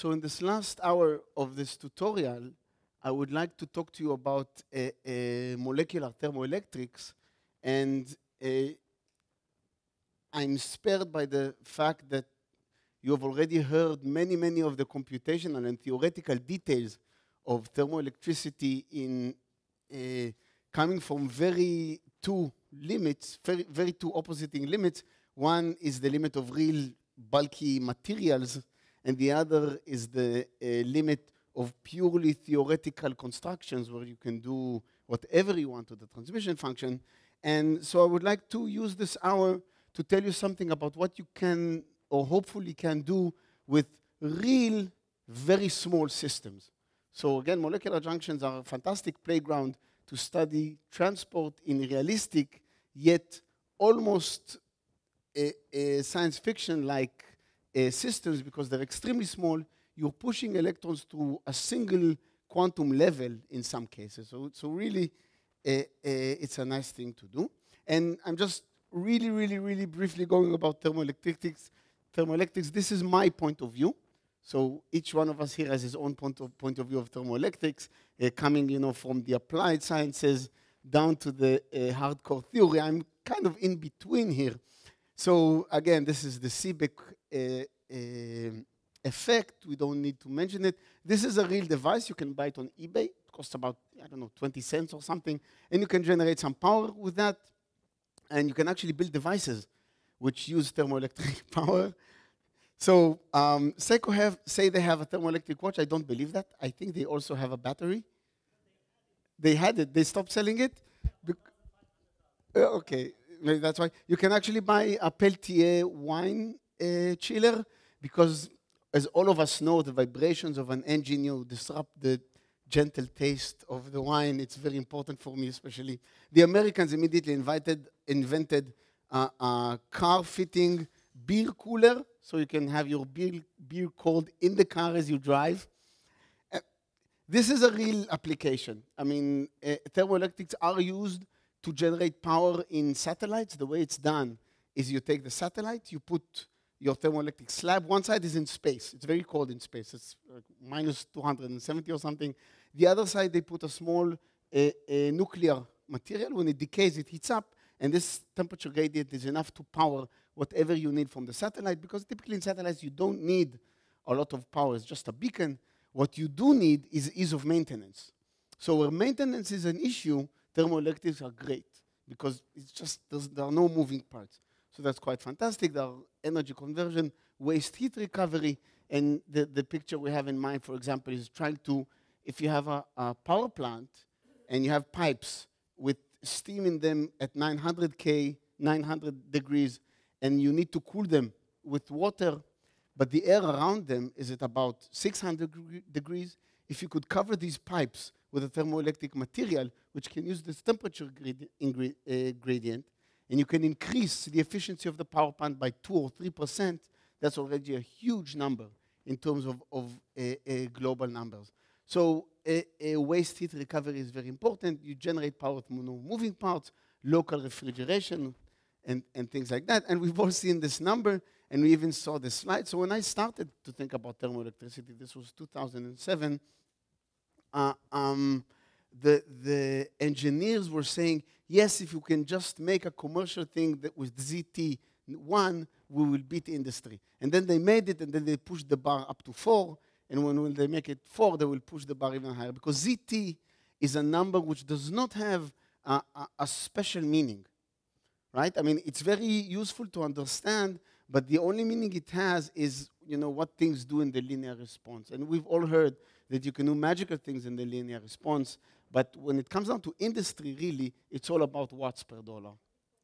So in this last hour of this tutorial, I would like to talk to you about molecular thermoelectrics, and I'm spared by the fact that you have already heard many of the computational and theoretical details of thermoelectricity in coming from two limits, very two opposing limits. One is the limit of real bulky materials, and the other is the limit of purely theoretical constructions where you can do whatever you want to the transmission function. And so I would like to use this hour to tell you something about what you can or hopefully can do with real, very small systems. So again, molecular junctions are a fantastic playground to study transport in realistic, yet almost science fiction-like systems, because they're extremely small. You're pushing electrons to a single quantum level in some cases. So really, it's a nice thing to do. And I'm just really briefly going about thermoelectrics. This is my point of view. So each one of us here has his own point of view of thermoelectrics, coming, from the applied sciences down to the hardcore theory. I'm kind of in between here. So again, this is the Seebeck effect. We don't need to mention it. This is a real device. You can buy it on eBay. It costs about, 20 cents or something. And you can generate some power with that. And you can actually build devices which use thermoelectric power. So Seiko say they have a thermoelectric watch. I don't believe that. I think they also have a battery. They had it. They stopped selling it? Okay, maybe that's why. You can actually buy a Peltier wine chiller, because as all of us know, the vibrations of an engine disrupt the gentle taste of the wine. It's very important for me, especially. The Americans immediately invented a car-fitting beer cooler, so you can have your beer cold in the car as you drive. This is a real application. I mean, thermoelectrics are used to generate power in satellites. The way it's done is you take the satellite, you put your thermoelectric slab. One side is in space. It's very cold in space. It's minus 270 or something. The other side, they put a small nuclear material. When it decays, it heats up, and this temperature gradient is enough to power whatever you need from the satellite, because typically in satellites, you don't need a lot of power. It's just a beacon. What you do need is ease of maintenance. So where maintenance is an issue, thermoelectrics are great, because it's just, there are no moving parts. So that's quite fantastic. There are energy conversion, waste heat recovery, and the picture we have in mind, for example, is trying to, if you have a power plant and you have pipes with steam in them at 900 degrees, and you need to cool them with water, but the air around them is at about 600 degrees, if you could cover these pipes with a thermoelectric material, which can use this temperature gradient, and you can increase the efficiency of the power plant by 2 or 3%, that's already a huge number in terms of global numbers. So waste heat recovery is very important. You generate power from no moving parts, local refrigeration, and things like that. And we've all seen this number, and we even saw this slide. So when I started to think about thermoelectricity, this was 2007, the engineers were saying, yes, if you can just make a commercial thing that with ZT1, we will beat industry. And then they made it, and then they pushed the bar up to 4. And when they make it 4, they will push the bar even higher. Because ZT is a number which does not have a special meaning, right? I mean, it's very useful to understand, but the only meaning it has is, what things do in the linear response. And we've all heard that you can do magical things in the linear response. But when it comes down to industry, really, it's all about watts per dollar.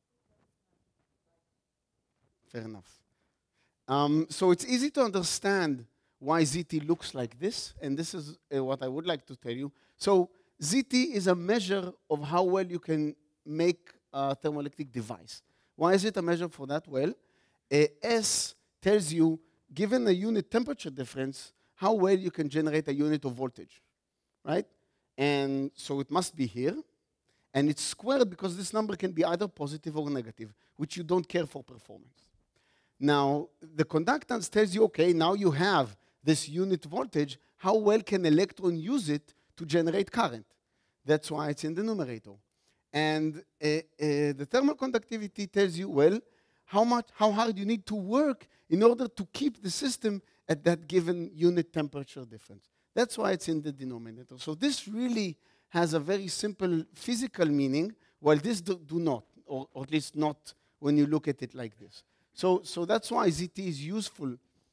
Fair enough. So it's easy to understand why ZT looks like this, and this is what I would like to tell you. So ZT is a measure of how well you can make a thermoelectric device. Why is it a measure for that? Well, S tells you, given a unit temperature difference, how well you can generate a unit of voltage, right? And so it must be here. And it's squared because this number can be either positive or negative, which you don't care for performance. Now, the conductance tells you, okay, now you have this unit voltage, how well can electron use it to generate current? That's why it's in the numerator. And the thermal conductivity tells you, well, how hard you need to work in order to keep the system at that given unit temperature difference. That's why it's in the denominator. So this really has a very simple physical meaning, while this do not, or at least not when you look at it like this. So that's why ZT is useful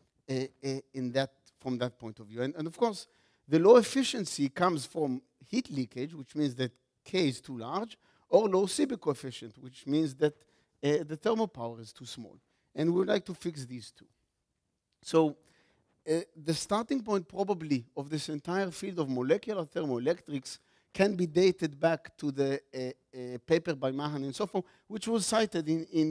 from that point of view. And of course, the low efficiency comes from heat leakage, which means that K is too large, or low Seebeck coefficient, which means that the thermal power is too small. And we would like to fix these two. So the starting point probably of this entire field of molecular thermoelectrics can be dated back to the paper by Mahan and so forth, which was cited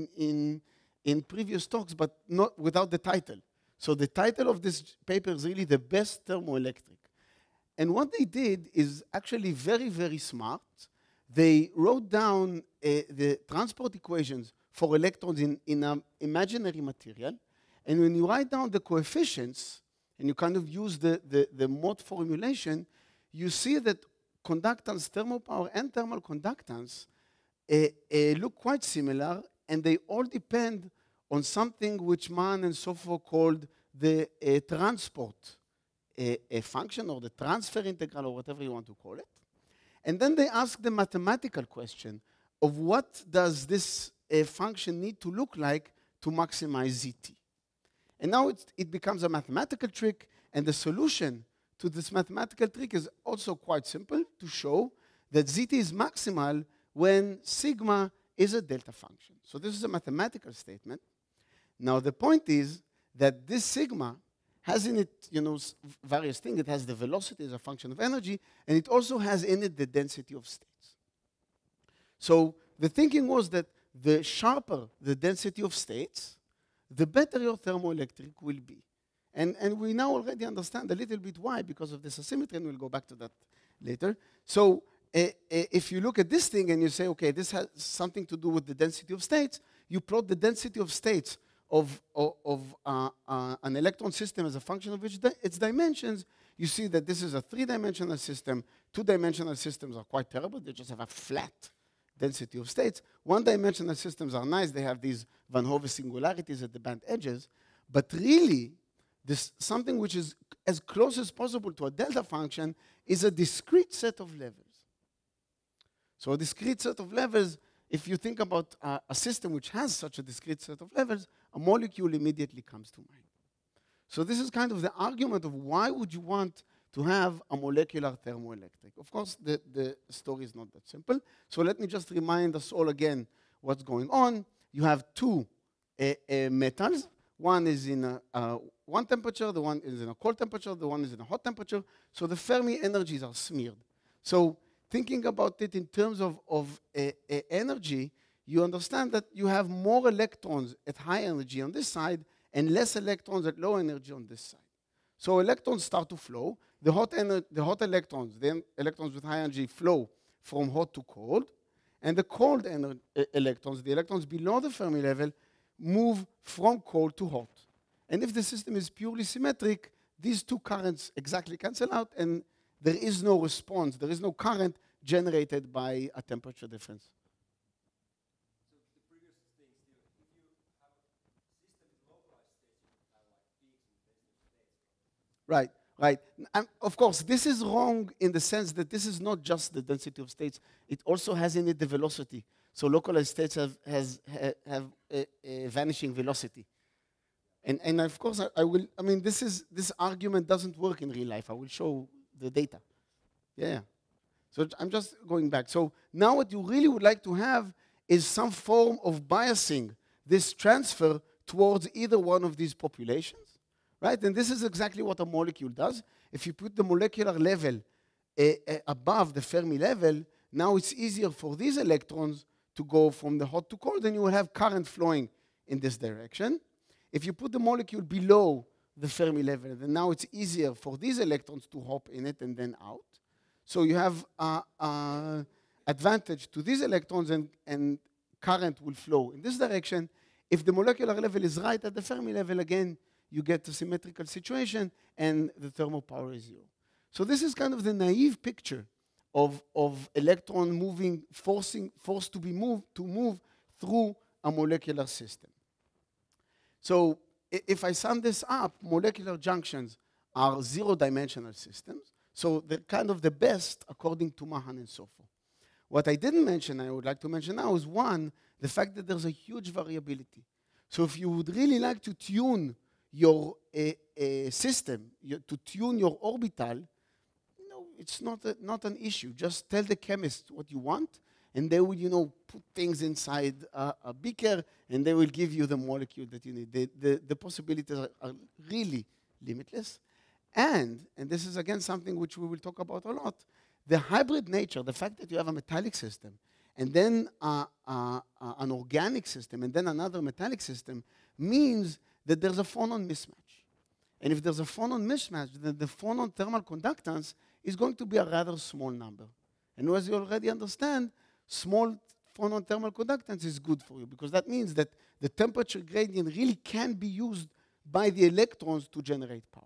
in previous talks, but not without the title. So the title of this paper is really The Best Thermoelectric. And what they did is actually very, very smart. They wrote down the transport equations for electrons in an imaginary material. And when you write down the coefficients, and you kind of use the mode formulation, you see that conductance, thermal power, and thermal conductance look quite similar, and they all depend on something which Mahan and so forth called the transport function, or the transfer integral, or whatever you want to call it. And then they ask the mathematical question of what does this function need to look like to maximize ZT. And now it becomes a mathematical trick, and the solution to this mathematical trick is also quite simple, to show that ZT is maximal when sigma is a delta function. So this is a mathematical statement. Now the point is that this sigma has in it, various things. It has the velocity as a function of energy, and it also has in it the density of states. So the thinking was that the sharper the density of states, the better your thermoelectric will be. And we now already understand a little bit why, because of this asymmetry, and we'll go back to that later. So if you look at this thing and you say, okay, this has something to do with the density of states, you plot the density of states of an electron system as a function of its dimensions, you see that this is a three-dimensional system. Two-dimensional systems are quite terrible. They just have a flat density of states. One-dimensional systems are nice. They have these Van Hove singularities at the band edges. But really, something which is as close as possible to a delta function is a discrete set of levels. So a discrete set of levels, if you think about a system which has such a discrete set of levels, a molecule immediately comes to mind. So this is kind of the argument of why would you want to have a molecular thermoelectric. Of course, the story is not that simple. So let me just remind us all again what's going on. You have two metals. One is in one temperature, the one is in a cold temperature, the one is in a hot temperature. So the Fermi energies are smeared. So thinking about it in terms of energy, you understand that you have more electrons at high energy on this side and less electrons at low energy on this side. So electrons start to flow. The hot electrons, the electrons with high energy, flow from hot to cold. And the cold electrons, the electrons below the Fermi level, move from cold to hot. And if the system is purely symmetric, these two currents exactly cancel out, and there is no response. There is no current generated by a temperature difference. So the previous thing still, if you have a system with localized states, you have like peaks and density states. Right, right. And of course, this is wrong in the sense that this is not just the density of states. It also has in it the velocity. So localized states have a vanishing velocity. And of course, this argument doesn't work in real life. I will show the data. Yeah. So I'm just going back. So now what you really would like to have is some form of biasing this transfer towards either one of these populations, right? And this is exactly what a molecule does. If you put the molecular level above the Fermi level, now it's easier for these electrons to go from the hot to cold, and you will have current flowing in this direction. If you put the molecule below the Fermi level, then now it's easier for these electrons to hop in it and then out. So you have advantage to these electrons, and current will flow in this direction. If the molecular level is right at the Fermi level, again, you get a symmetrical situation, and the thermal power is 0. So this is kind of the naive picture of electron moving, forced to move through a molecular system. So if I sum this up, molecular junctions are zero-dimensional systems. So they're kind of the best according to Mahan and so forth. What I didn't mention, I would like to mention now, is one, the fact that there's a huge variability. So if you would really like to tune your system, to tune your orbital, it's not an issue. Just tell the chemist what you want, and they will, put things inside a beaker, and they will give you the molecule that you need. The possibilities are really limitless. And this is, again, something which we will talk about a lot, the hybrid nature, the fact that you have a metallic system, and then an organic system, and then another metallic system, means that there's a phonon mismatch. And if there's a phonon mismatch, then the phonon thermal conductance is going to be a rather small number. And as you already understand, small phonon thermal conductance is good for you, because that means that the temperature gradient really can be used by the electrons to generate power.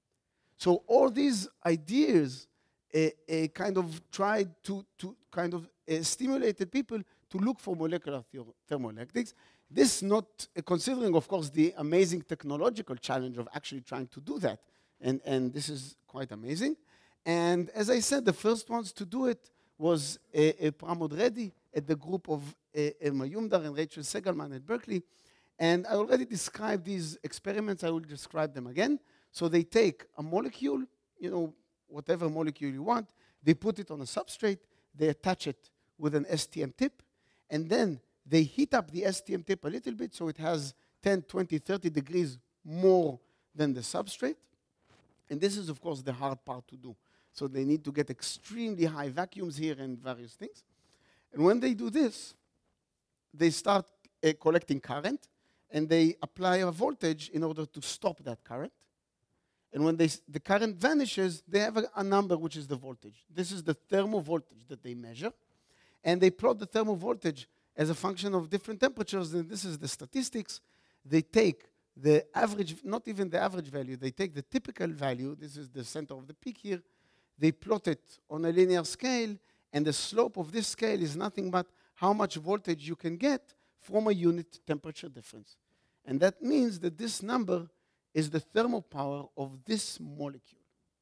So all these ideas kind of tried to kind of stimulated people to look for molecular thermoelectrics. This not considering, of course, the amazing technological challenge of actually trying to do that. And this is quite amazing. And as I said, the first ones to do it was Pramod Reddy at the group of Mayumdar and Rachel Segalman at Berkeley. And I already described these experiments. I will describe them again. So they take a molecule, whatever molecule you want, they put it on a substrate, they attach it with an STM tip, and then they heat up the STM tip a little bit so it has 10, 20, 30 degrees more than the substrate. And this is, of course, the hard part to do. So they need to get extremely high vacuums here and various things. And when they do this, they start collecting current, and they apply a voltage in order to stop that current. And when the current vanishes, they have a number, which is the voltage. This is the thermal voltage that they measure. And they plot the thermal voltage as a function of different temperatures, and this is the statistics. They take the average, not even the average value, they take the typical value, this is the center of the peak here, they plot it on a linear scale, and the slope of this scale is nothing but how much voltage you can get from a unit temperature difference. And that means that this number is the thermal power of this molecule.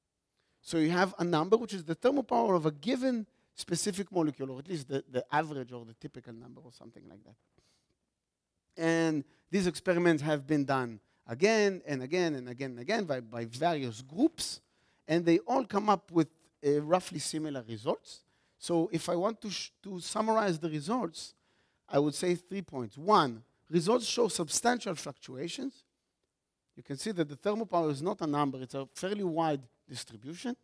So you have a number which is the thermal power of a given specific molecule, or at least the average or the typical number or something like that. And these experiments have been done again and again and again and again by various groups, and they all come up with roughly similar results. So if I want to summarize the results, I would say 3 points. One, results show substantial fluctuations. You can see that the thermal power is not a number, it's a fairly wide distribution.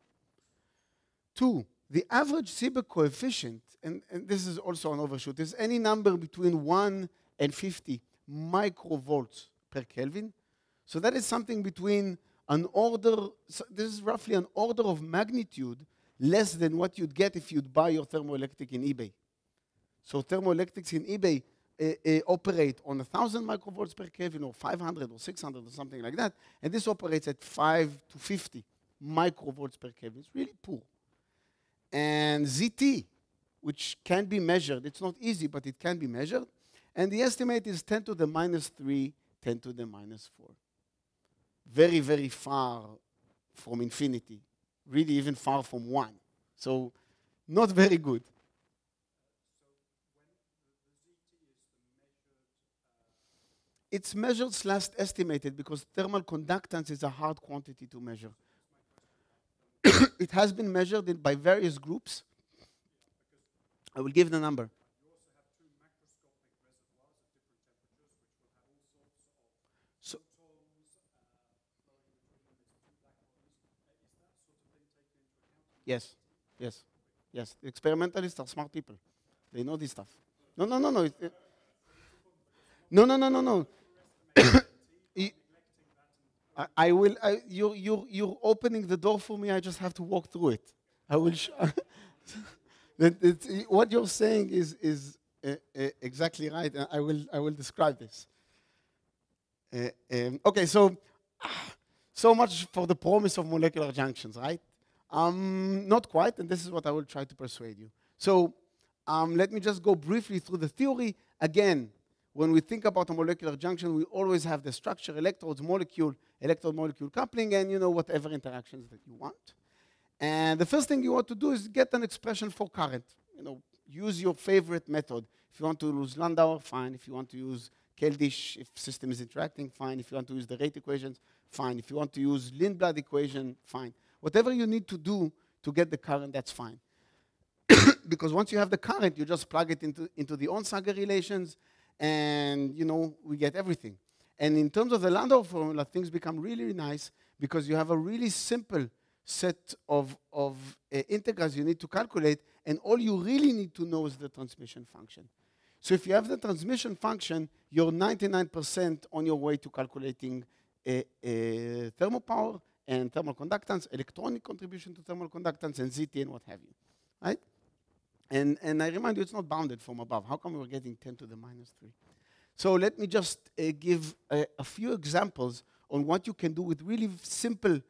Two, the average Seebeck coefficient, and this is also an overshoot, is any number between 1 and 50 microvolts per Kelvin. So that is something between an order, so this is roughly an order of magnitude less than what you'd get if you'd buy your thermoelectric in eBay. So thermoelectrics in eBay operate on 1,000 microvolts per Kelvin, or 500 or 600 or something like that, and this operates at 5 to 50 microvolts per Kelvin. It's really poor. And ZT, which can be measured, it's not easy, but it can be measured, and the estimate is 10 to the minus 3, 10 to the minus 4. Very, very far from infinity, really even far from 1. So not very good. It's measured / estimated because thermal conductance is a hard quantity to measure. It has been measured by various groups. I will give the number. So, yes, yes, yes. The experimentalists are smart people. They know this stuff. No. No. I will. You're opening the door for me. I just have to walk through it. I will. What you're saying is exactly right. I will describe this. Okay, so So much for the promise of molecular junctions, right? Not quite, and this is what I will try to persuade you. So let me just go briefly through the theory. Again, when we think about a molecular junction, we always have the structure, electrodes, molecule, electrode-molecule coupling, and whatever interactions that you want. And the first thing you want to do is get an expression for current. Use your favorite method. If you want to use Landauer, fine. If you want to use Keldysh, if system is interacting, fine. If you want to use the rate equations, fine. If you want to use Lindblad equation, fine. Whatever you need to do to get the current, that's fine. Because once you have the current, you just plug it into the Onsager relations, and we get everything. And in terms of the Landauer formula, things become really nice because you have a really simple set of integrals you need to calculate, and all you really need to know is the transmission function. So if you have the transmission function, you're 99% on your way to calculating thermal power and thermal conductance, electronic contribution to thermal conductance, and ZT and what have you, right? And I remind you, it's not bounded from above. How come we're getting 10 to the minus 3? So let me just give a few examples on what you can do with really simple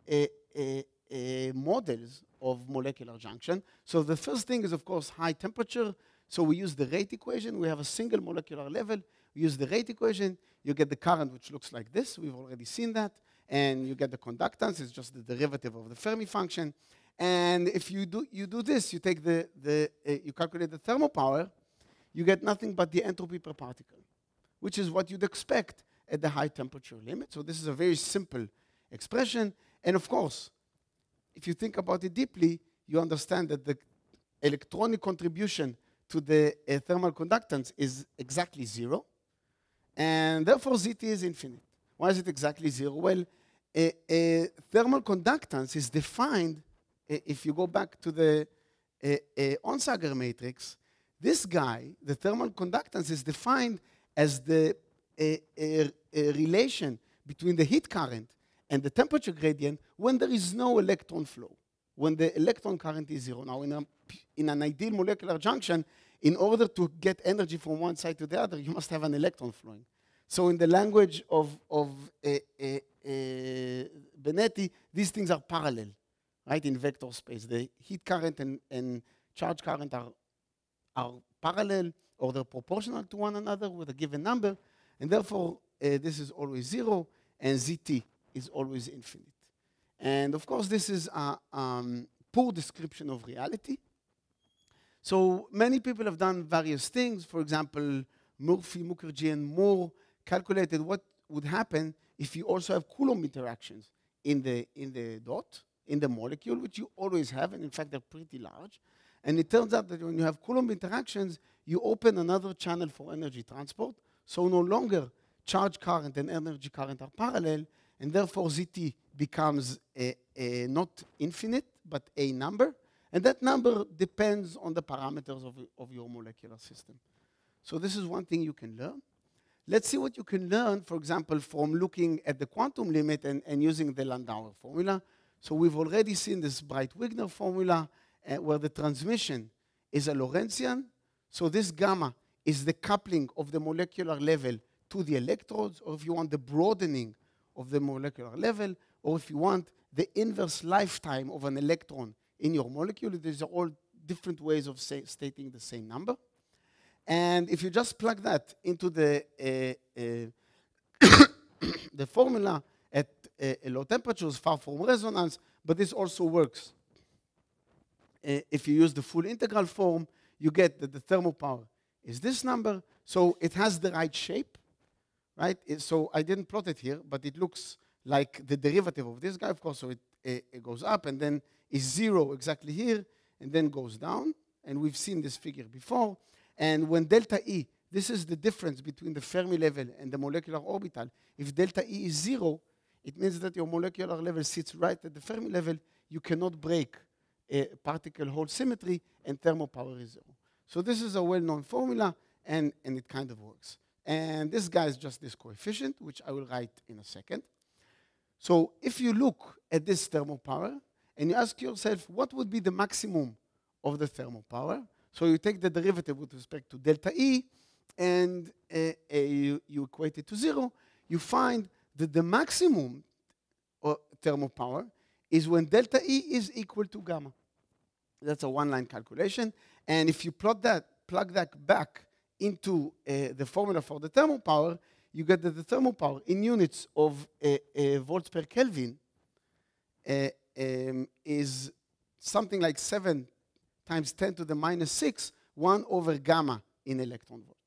models of molecular junction. So the first thing is, of course, high temperature. So we use the rate equation. We have a single molecular level. We use the rate equation. You get the current, which looks like this. We've already seen that. And you get the conductance. It's just the derivative of the Fermi function. And if you do this, you take you calculate the thermal power, you get nothing but the entropy per particle, which is what you'd expect at the high temperature limit. So this is a very simple expression. And of course, if you think about it deeply, you understand that the electronic contribution to the thermal conductance is exactly 0. And therefore, ZT is infinite. Why is it exactly 0? Well, thermal conductance is defined, if you go back to the Onsager matrix, this guy, the thermal conductance, is defined as the relation between the heat current and the temperature gradient when there is no electron flow, when the electron current is 0. Now, in an ideal molecular junction, in order to get energy from one side to the other, you must have an electron flowing. So in the language of Benetti, these things are parallel, right, in vector space. The heat current and charge current are parallel, or they're proportional to one another with a given number, and therefore this is always 0, and ZT is always infinite. And of course, this is a poor description of reality. So many people have done various things. For example, Murphy, Mukherjee, and Moore calculated what would happen if you also have Coulomb interactions in the dot, in the molecule, which you always have, and in fact, they're pretty large. And it turns out that when you have Coulomb interactions, you open another channel for energy transport. So no longer charge current and energy current are parallel, and therefore ZT becomes not infinite, but a number. And that number depends on the parameters of your molecular system. So this is one thing you can learn. Let's see what you can learn, for example, from looking at the quantum limit and using the Landauer formula. So we've already seen this Breit-Wigner formula where the transmission is a Lorentzian. So this gamma is the coupling of the molecular level to the electrodes, or if you want the broadening of the molecular level, or if you want the inverse lifetime of an electron in your molecule. These are all different ways of stating the same number. And if you just plug that into the the formula at low temperatures, far from resonance, but this also works. If you use the full integral form, you get that the thermal power is this number. So it has the right shape, right? So I didn't plot it here, but it looks like the derivative of this guy, of course. So it goes up and then is 0 exactly here, and then goes down. And we've seen this figure before. And when delta E, this is the difference between the Fermi level and the molecular orbital. If delta E is 0, it means that your molecular level sits right at the Fermi level. You cannot break particle-hole symmetry, and thermal power is 0. So this is a well-known formula, and it kind of works. And this guy is just this coefficient, which I will write in a second. So if you look at this thermal power, and you ask yourself, what would be the maximum of the thermal power? So you take the derivative with respect to delta E, and you equate it to 0. You find that the maximum thermal power is when delta E is equal to gamma. That's a one-line calculation. And if you plug that back into the formula for the thermal power, you get that the thermal power in units of volts per Kelvin is something like 7 times 10 to the minus 6, 1 over gamma in electron volts.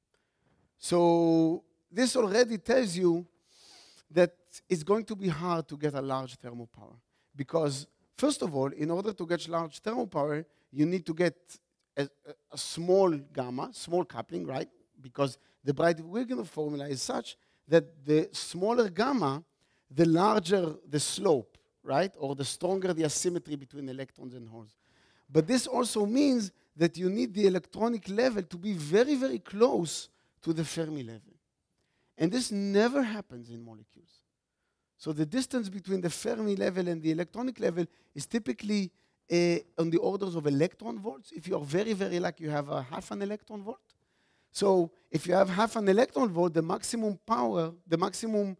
So this already tells you that it's going to be hard to get a large thermal power. Because, first of all, in order to get large thermal power, you need to get a small gamma, small coupling, right? Because the Breit-Wigner formula is such that the smaller gamma, the larger the slope, right? Or the stronger the asymmetry between electrons and holes. But this also means that you need the electronic level to be very, very close to the Fermi level. And this never happens in molecules. So the distance between the Fermi level and the electronic level is typically on the orders of electron volts. If you are very, very lucky, you have a half an electron volt. So if you have half an electron volt, the maximum power, the maximum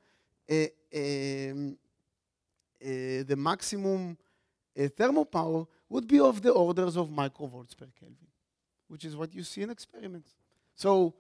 thermal power would be of the orders of microvolts per Kelvin, which is what you see in experiments. So,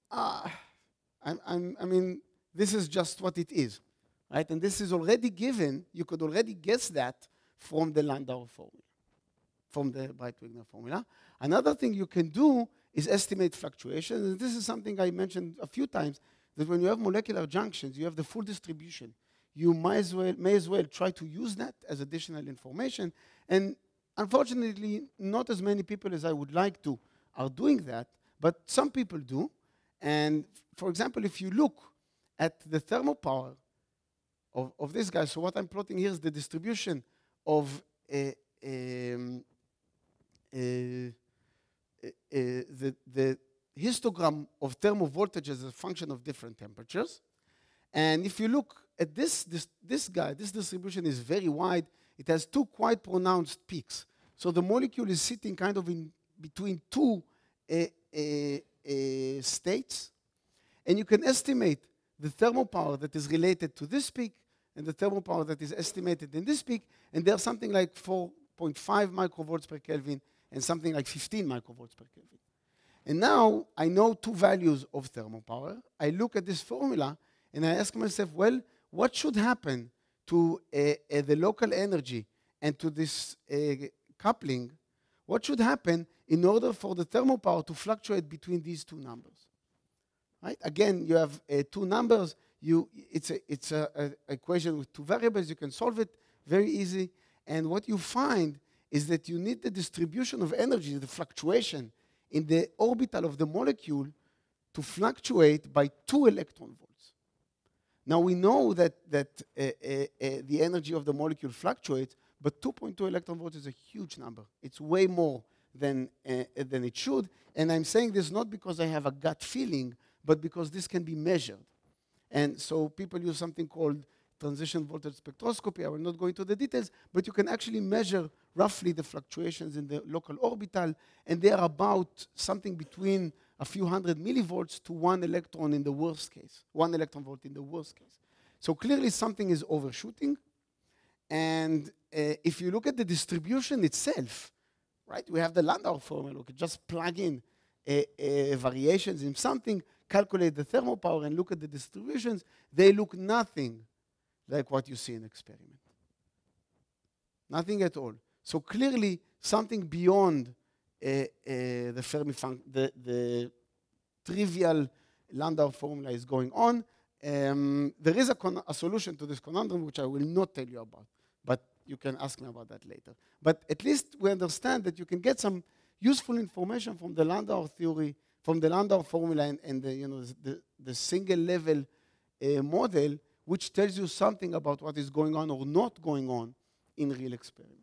I mean, this is just what it is, right? And this is already given. You could already guess that from the Landau formula, from the Breit-Wigner formula. Another thing you can do is estimate fluctuations. And this is something I mentioned a few times, that when you have molecular junctions, you have the full distribution. You may as well try to use that as additional information. And unfortunately, not as many people as I would like to are doing that, but some people do. And for example, if you look at the thermal power of this guy, so what I'm plotting here is the distribution of the histogram of thermal voltage as a function of different temperatures. And if you look at this guy, this distribution is very wide. It has two quite pronounced peaks. So the molecule is sitting kind of in between two states. And you can estimate the thermal power that is related to this peak and the thermal power that is estimated in this peak. And there's something like 4.5 microvolts per Kelvin and something like 15 microvolts per Kelvin. And now I know two values of thermal power. I look at this formula and I ask myself, well, what should happen to the local energy and to this coupling? What should happen in order for the thermal power to fluctuate between these two numbers? Right? Again, you have two numbers. It's an equation with two variables. You can solve it very easy. And what you find is that you need the distribution of energy, the fluctuation in the orbital of the molecule to fluctuate by 2 electron volts. Now we know that the energy of the molecule fluctuates, but 2.2 electron volts is a huge number. It's way more than it should. And I'm saying this not because I have a gut feeling, but because this can be measured. And so people use something called transition voltage spectroscopy. I will not go into the details, but you can actually measure roughly the fluctuations in the local orbital, and they are about something between a few hundred millivolts to 1 electron in the worst case, 1 electron volt in the worst case. So clearly something is overshooting. And if you look at the distribution itself, right, we have the Landau formula. We can just plug in variations in something, calculate the thermal power, and look at the distributions. They look nothing like what you see in experiment. Nothing at all. So clearly, something beyond the Fermi function, the trivial Landau formula is going on. There is a solution to this conundrum, which I will not tell you about, but you can ask me about that later. But at least we understand that you can get some useful information from the Landau theory, from the Landau formula and the single level model, which tells you something about what is going on or not going on in real experiments.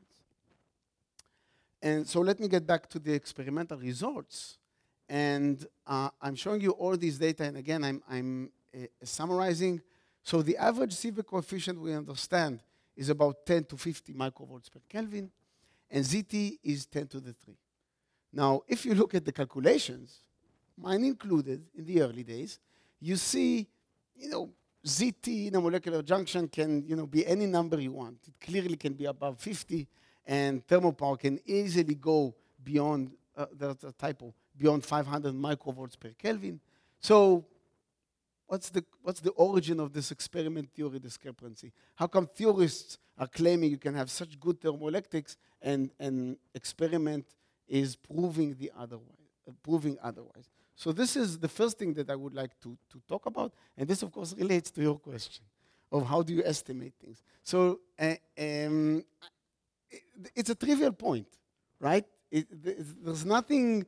And so let me get back to the experimental results. And I'm showing you all these data, and again, I'm summarizing. So the average Seebeck coefficient we understand is about 10 to 50 microvolts per Kelvin, and ZT is 10 to the 3. Now, if you look at the calculations, mine included in the early days, you see, ZT in a molecular junction can, be any number you want. It clearly can be above 50, and thermal power can easily go beyond, that's a typo, beyond 500 microvolts per Kelvin. So what's the origin of this experiment theory discrepancy? How come theorists are claiming you can have such good thermoelectrics and experiment is proving otherwise? So this is the first thing that I would like to talk about, and this of course relates to your question of how do you estimate things. So it's a trivial point, right? There's nothing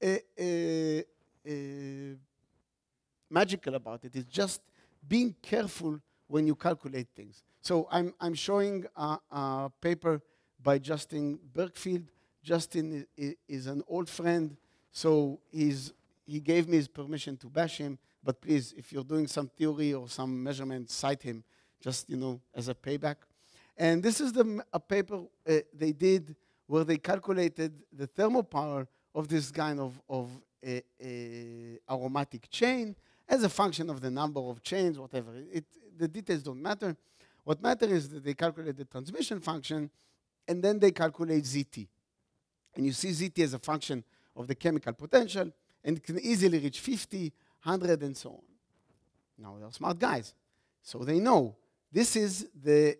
magical about it. It's just being careful when you calculate things. So I'm showing a paper by Justin Bergfield. Justin is an old friend, so he gave me his permission to bash him. But please, if you're doing some theory or some measurement, cite him, just as a payback. And this is a paper they did where they calculated the thermal power of this kind of aromatic chain as a function of the number of chains, whatever. The details don't matter. What matters is that they calculate the transmission function, and then they calculate ZT. And you see ZT as a function of the chemical potential, and it can easily reach 50, 100, and so on. Now, they're smart guys, so they know this is the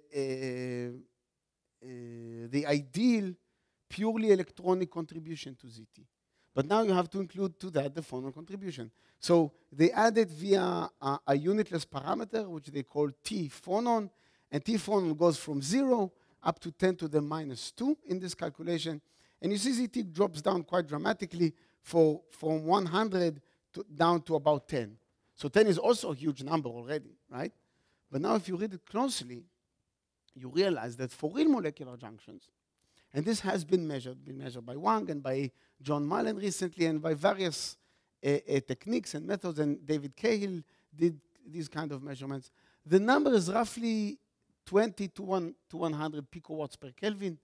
ideal purely electronic contribution to ZT. But now you have to include to that the phonon contribution. So they added via a unitless parameter, which they call T phonon, and T phonon goes from 0 up to 10 to the minus 2 in this calculation. And you see ZT drops down quite dramatically from 100 down to about 10. So 10 is also a huge number already, right? But now if you read it closely, you realize that for real molecular junctions, and this has been measured by Wang and by John Mullen recently, and by various techniques and methods, and David Cahill did these kind of measurements. The number is roughly 20 to 100 picowatts per Kelvin.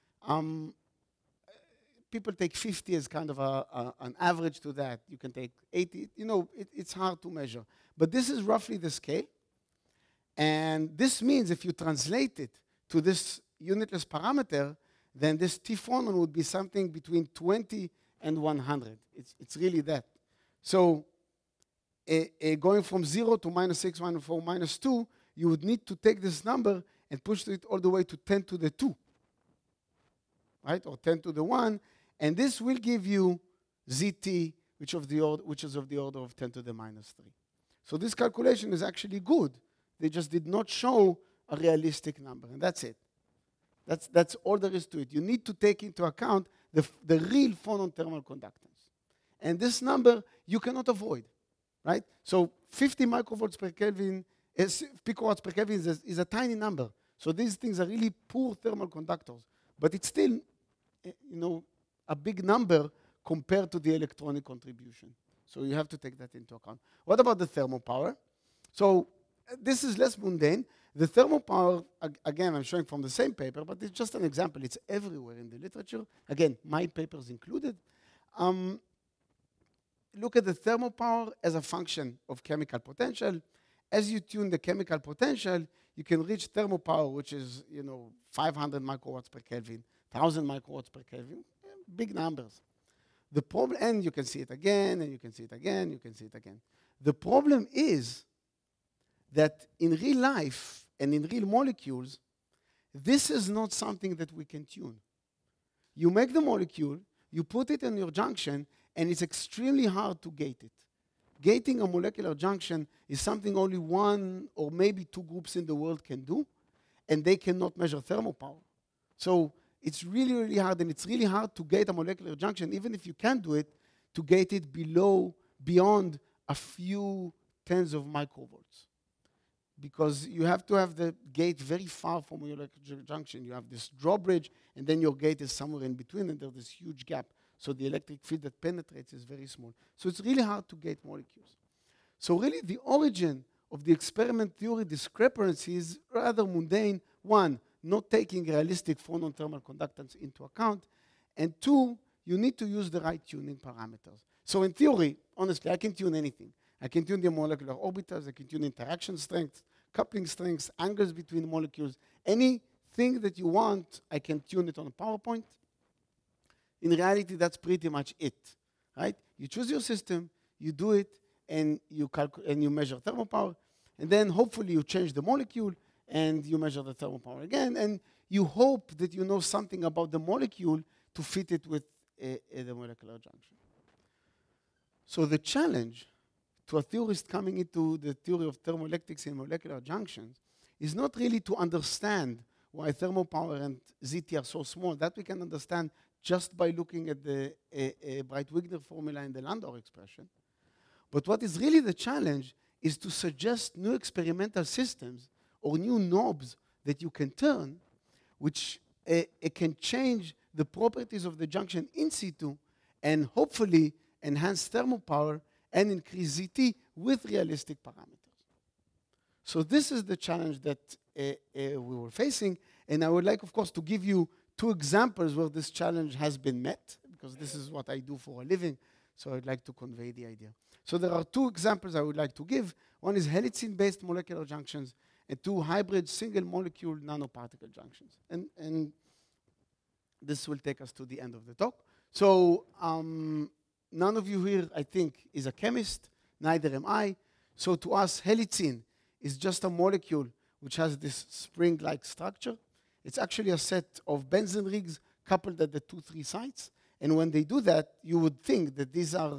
People take 50 as kind of an average to that. You can take 80. It's hard to measure. But this is roughly the scale. And this means if you translate it to this unitless parameter, then this T phonon would be something between 20 and 100. It's really that. So going from 0 to minus 6, minus 4, minus 2, you would need to take this number and push it all the way to 10 to the 2, right? Or 10 to the 1. And this will give you ZT, which is of the order of 10 to the minus 3. So this calculation is actually good. They just did not show a realistic number, and that's it. That's all there is to it. You need to take into account the real phonon thermal conductance. And this number you cannot avoid, right? So 50 microvolts per Kelvin, picowatts per Kelvin is a tiny number. So these things are really poor thermal conductors. But it's still, a big number compared to the electronic contribution. So you have to take that into account. What about the thermal power? So this is less mundane. The thermal power, again, I'm showing from the same paper, but it's just an example. It's everywhere in the literature. Again, my papers included. Look at the thermal power as a function of chemical potential. As you tune the chemical potential, you can reach thermal power, which is 500 microwatts per Kelvin, 1,000 microwatts per Kelvin, big numbers. The problem, and you can see it again, and you can see it again, you can see it again. The problem is that in real life and in real molecules, this is not something that we can tune. You make the molecule, you put it in your junction, and it's extremely hard to gate it. Gating a molecular junction is something only one or maybe two groups in the world can do, and they cannot measure thermal power. So it's really, really hard, and it's really hard to gate a molecular junction, even if you can do it, to gate it beyond a few tens of microvolts. Because you have to have the gate very far from your electric junction. You have this drawbridge, and then your gate is somewhere in between, and there's this huge gap. So the electric field that penetrates is very small. So it's really hard to gate molecules. So really the origin of the experiment theory discrepancy is rather mundane. One, not taking realistic phonon thermal conductance into account. And two, you need to use the right tuning parameters. So in theory, honestly, I can tune anything. I can tune the molecular orbitals, I can tune interaction strengths, coupling strengths, angles between molecules. Anything that you want, I can tune it on a PowerPoint. In reality, that's pretty much it, right? You choose your system, you do it, and you measure thermal power, and then hopefully you change the molecule, and you measure the thermal power again, and you hope that you know something about the molecule to fit it with the molecular junction. So the challenge to a theorist coming into the theory of thermoelectrics in molecular junctions is not really to understand why thermal power and ZT are so small. That we can understand just by looking at the Breit-Wigner formula and the Landau expression. But what is really the challenge is to suggest new experimental systems or new knobs that you can turn, which can change the properties of the junction in situ and hopefully enhance thermal power and increase ZT with realistic parameters. So this is the challenge that we were facing. And I would like, of course, to give you 2 examples where this challenge has been met, because this is what I do for a living. So I'd like to convey the idea. So there are 2 examples I would like to give. One is helicene-based molecular junctions, and 2 hybrid single-molecule nanoparticle junctions. And this will take us to the end of the talk. So none of you here, I think, is a chemist. Neither am I. So to us, helicene is just a molecule which has this spring-like structure. It's actually a set of benzene rings coupled at the 2,3 sites. And when they do that, you would think that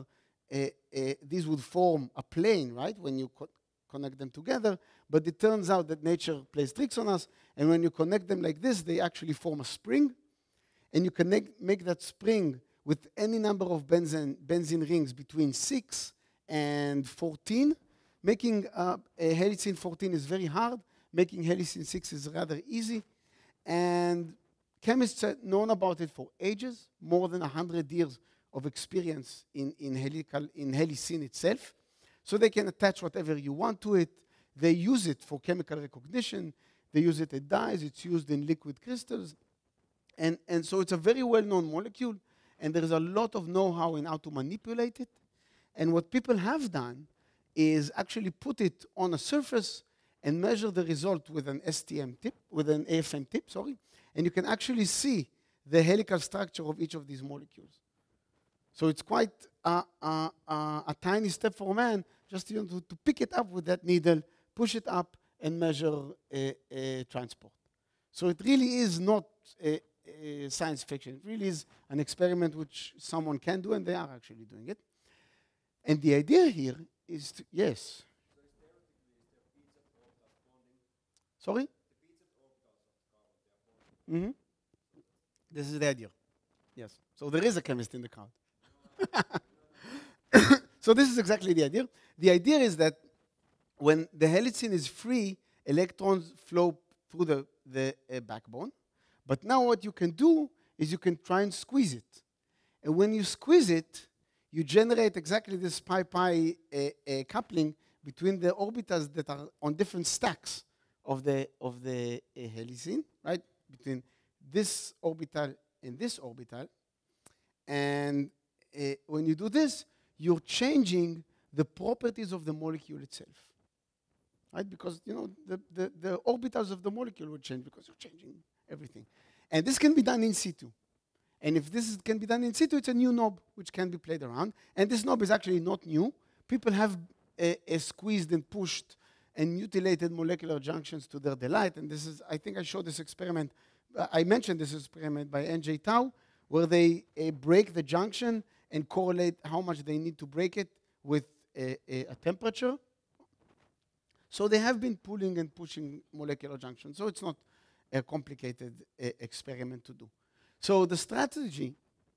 these would form a plane, right, when you connect them together. But it turns out that nature plays tricks on us. And when you connect them like this, they actually form a spring. And you can make that spring with any number of benzene rings between 6 and 14. Making a helicene 14 is very hard. Making helicene 6 is rather easy. And chemists have known about it for ages, more than 100 years of experience in helicene itself. So they can attach whatever you want to it. They use it for chemical recognition. They use it at dyes. It's used in liquid crystals. And so it's a very well-known molecule. And there is a lot of know-how in how to manipulate it. And what people have done is actually put it on a surface and measure the result with an STM tip, with an AFM tip, sorry. And you can actually see the helical structure of each of these molecules. So it's quite a tiny step for man, just to pick it up with that needle, push it up, and measure transport. So it really is not science fiction. It really is an experiment which someone can do, and they are actually doing it. And the idea here is to, yes. Sorry? Mm-hmm. This is the idea. Yes. So there is a chemist in the crowd. So this is exactly the idea. The idea is that when the helicene is free, electrons flow through the backbone. But now what you can do is you can try and squeeze it. And when you squeeze it, you generate exactly this pi-pi coupling between the orbitals that are on different stacks of the helicene, right? Between this orbital and this orbital. And when you do this, you're changing the properties of the molecule itself, right? Because, you know, the orbitals of the molecule will change because you're changing everything. And this can be done in situ. And if this can be done in situ, it's a new knob which can be played around. And this knob is actually not new. People have squeezed and pushed and mutilated molecular junctions to their delight. And this is, I think I showed this experiment. I mentioned this experiment by N.J. Tao, where they break the junction and correlate how much they need to break it with a temperature. So they have been pulling and pushing molecular junctions. So it's not a complicated experiment to do. So the strategy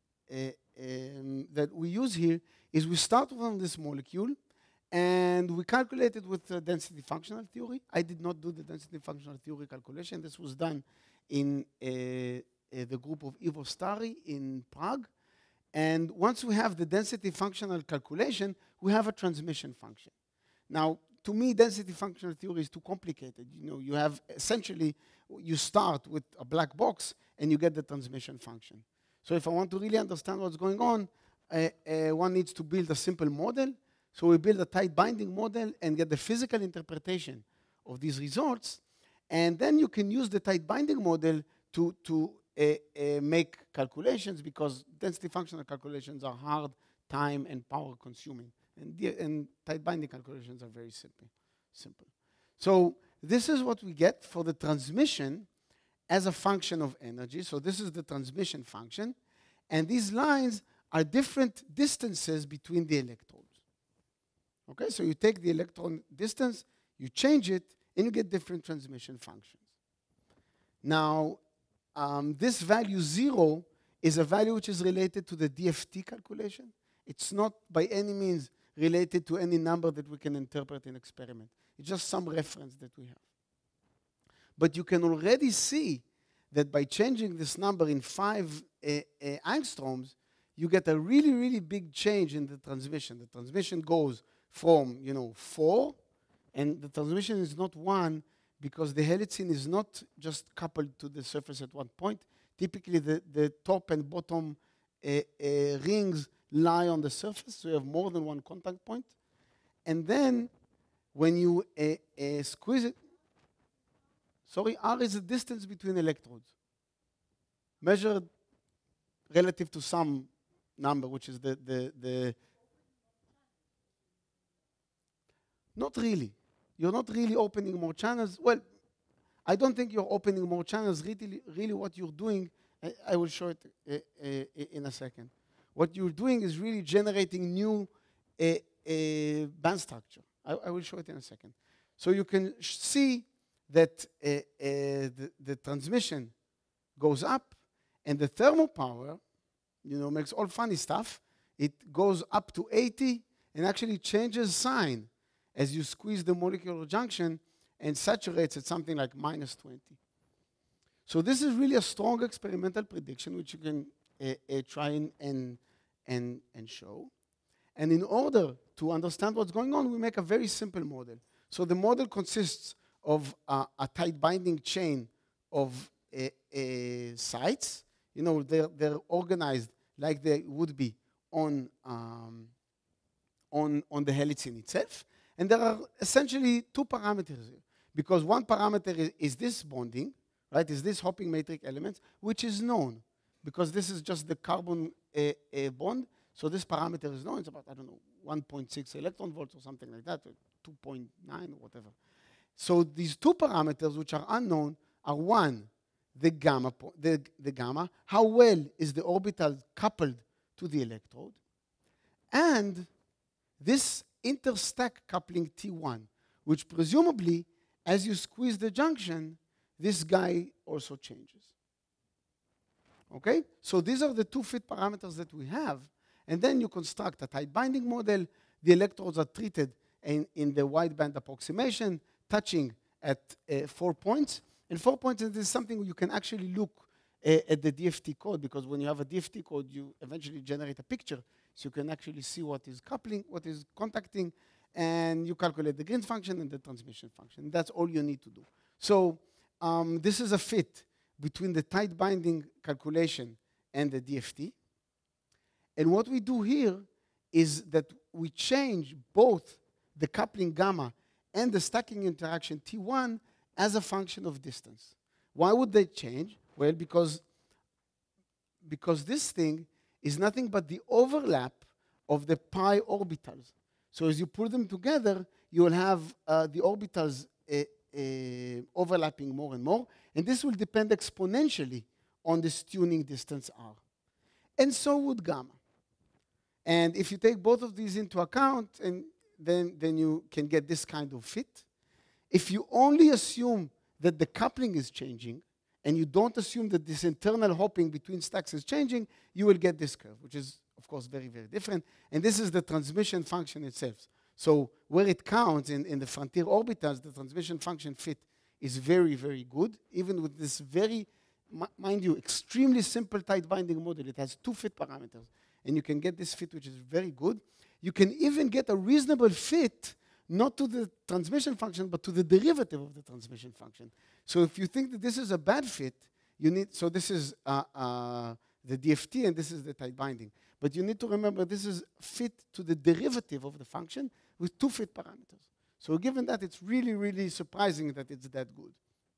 that we use here is we start from this molecule, and we calculate it with density functional theory. I did not do the density functional theory calculation. This was done in the group of Ivo Stary in Prague. And once we have the density functional calculation, we have a transmission function. Now, to me, density functional theory is too complicated. You know, you have essentially, you start with a black box, and you get the transmission function. So if I want to really understand what's going on, one needs to build a simple model. So we build a tight binding model and get the physical interpretation of these results. And then you can use the tight binding model to make calculations, because density functional calculations are hard, time, and power consuming. And tight binding calculations are very simple. So this is what we get for the transmission as a function of energy. So this is the transmission function. And these lines are different distances between the electrodes. Okay, so you take the electron distance, you change it, and you get different transmission functions. Now, this value 0 is a value which is related to the DFT calculation. It's not by any means related to any number that we can interpret in experiment. It's just some reference that we have. But you can already see that by changing this number in 5 angstroms, you get a really, really big change in the transmission. The transmission goes from, 4, and the transmission is not 1, because the helicene is not just coupled to the surface at one point. Typically, the top and bottom rings lie on the surface, so you have more than one contact point. And then, when you squeeze it, R is the distance between electrodes, measured relative to some number, which is the not really. You're not really opening more channels. Well, I don't think you're opening more channels. Really what you're doing, I will show it in a second. What you're doing is really generating new band structure. I will show it in a second. So you can see that the transmission goes up, and the thermal power, makes all funny stuff. It goes up to 80 and actually changes sign as you squeeze the molecular junction and saturates at something like -20. So this is really a strong experimental prediction, which you can try and show. And in order to understand what's going on, we make a very simple model. So the model consists of a tight binding chain of sites. They're organized like they would be on the helicene itself. And there are essentially 2 parameters here, because one parameter is this bonding, right? Is this hopping matrix element, which is known, because this is just the carbon bond. So this parameter is known. It's about, 1.6 electron volts or something like that, or 2.9 or whatever. So these 2 parameters, which are unknown, are one, the gamma, how well is the orbital coupled to the electrode, and this interstack coupling T1, which presumably, as you squeeze the junction, this guy also changes. Okay? So these are the 2 fit parameters that we have. And then you construct a tight binding model. The electrodes are treated in the wideband approximation, touching at 4 points. And 4 points, and this is something you can actually look at the DFT code, because when you have a DFT code, you eventually generate a picture, so you can actually see what is coupling, what is contacting, and you calculate the Green's function and the transmission function. That's all you need to do. So this is a fit between the tight binding calculation and the DFT. And what we do here is that we change both the coupling gamma and the stacking interaction T1 as a function of distance. Why would they change? Well, because this thing is nothing but the overlap of the pi orbitals. So as you put them together, you will have the orbitals overlapping more and more, and this will depend exponentially on this tuning distance r. And so would gamma. And if you take both of these into account, and then you can get this kind of fit. If you only assume that the coupling is changing, and you don't assume that this internal hopping between stacks is changing, you will get this curve, which is, of course, very, very different. And this is the transmission function itself. So where it counts in the frontier orbitals, the transmission function fit is very, very good, even with this very, mind you, extremely simple tight binding model. It has 2 fit parameters. And you can get this fit, which is very good. You can even get a reasonable fit, not to the transmission function, but to the derivative of the transmission function. So if you think that this is a bad fit, you need, so this is the DFT and this is the tight binding. But you need to remember this is fit to the derivative of the function with two fit parameters. So given that, it's really, really surprising that it's that good.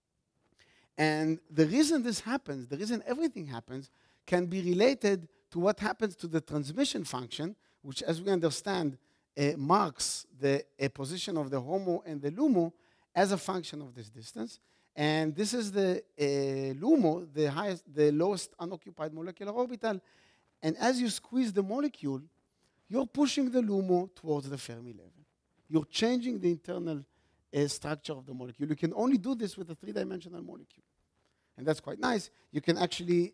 And the reason this happens, the reason everything happens, can be related to what happens to the transmission function, which, as we understand, marks the position of the HOMO and the LUMO as a function of this distance. And this is the LUMO, the lowest unoccupied molecular orbital. And as you squeeze the molecule, you're pushing the LUMO towards the Fermi level. You're changing the internal structure of the molecule. You can only do this with a three-dimensional molecule. And that's quite nice. You can actually,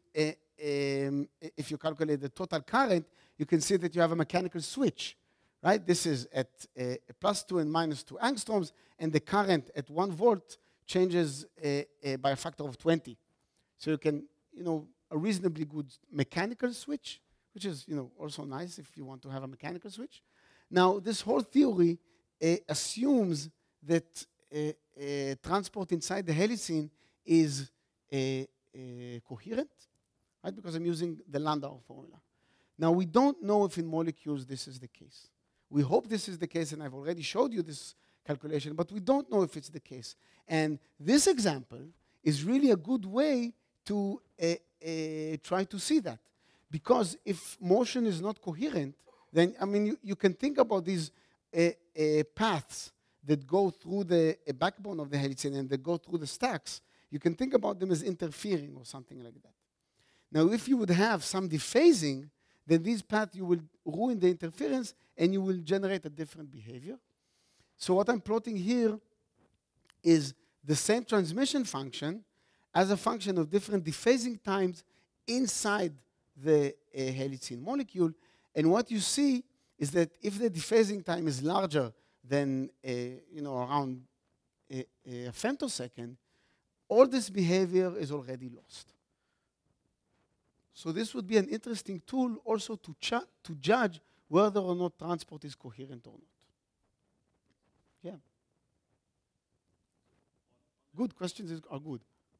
if you calculate the total current, you can see that you have a mechanical switch, right? This is at +2 and -2 angstroms, and the current at 1 volt changes by a factor of 20. So you can, a reasonably good mechanical switch, which is, also nice if you want to have a mechanical switch. Now, this whole theory assumes that transport inside the helicene is coherent, right? Because I'm using the Landau formula. Now, we don't know if in molecules this is the case. We hope this is the case, and I've already showed you this calculation, but we don't know if it's the case. And this example is really a good way to try to see that. Because if motion is not coherent, then, you can think about these paths that go through the backbone of the helicene and that go through the stacks. You can think about them as interfering or something like that. Now, if you would have some dephasing, then these paths, you will ruin the interference and you will generate a different behavior. So what I'm plotting here is the same transmission function as a function of different dephasing times inside the helicene molecule. And what you see is that if the dephasing time is larger than around a femtosecond, all this behavior is already lost. So this would be an interesting tool also to judge whether or not transport is coherent or not. Yeah. Good questions are good.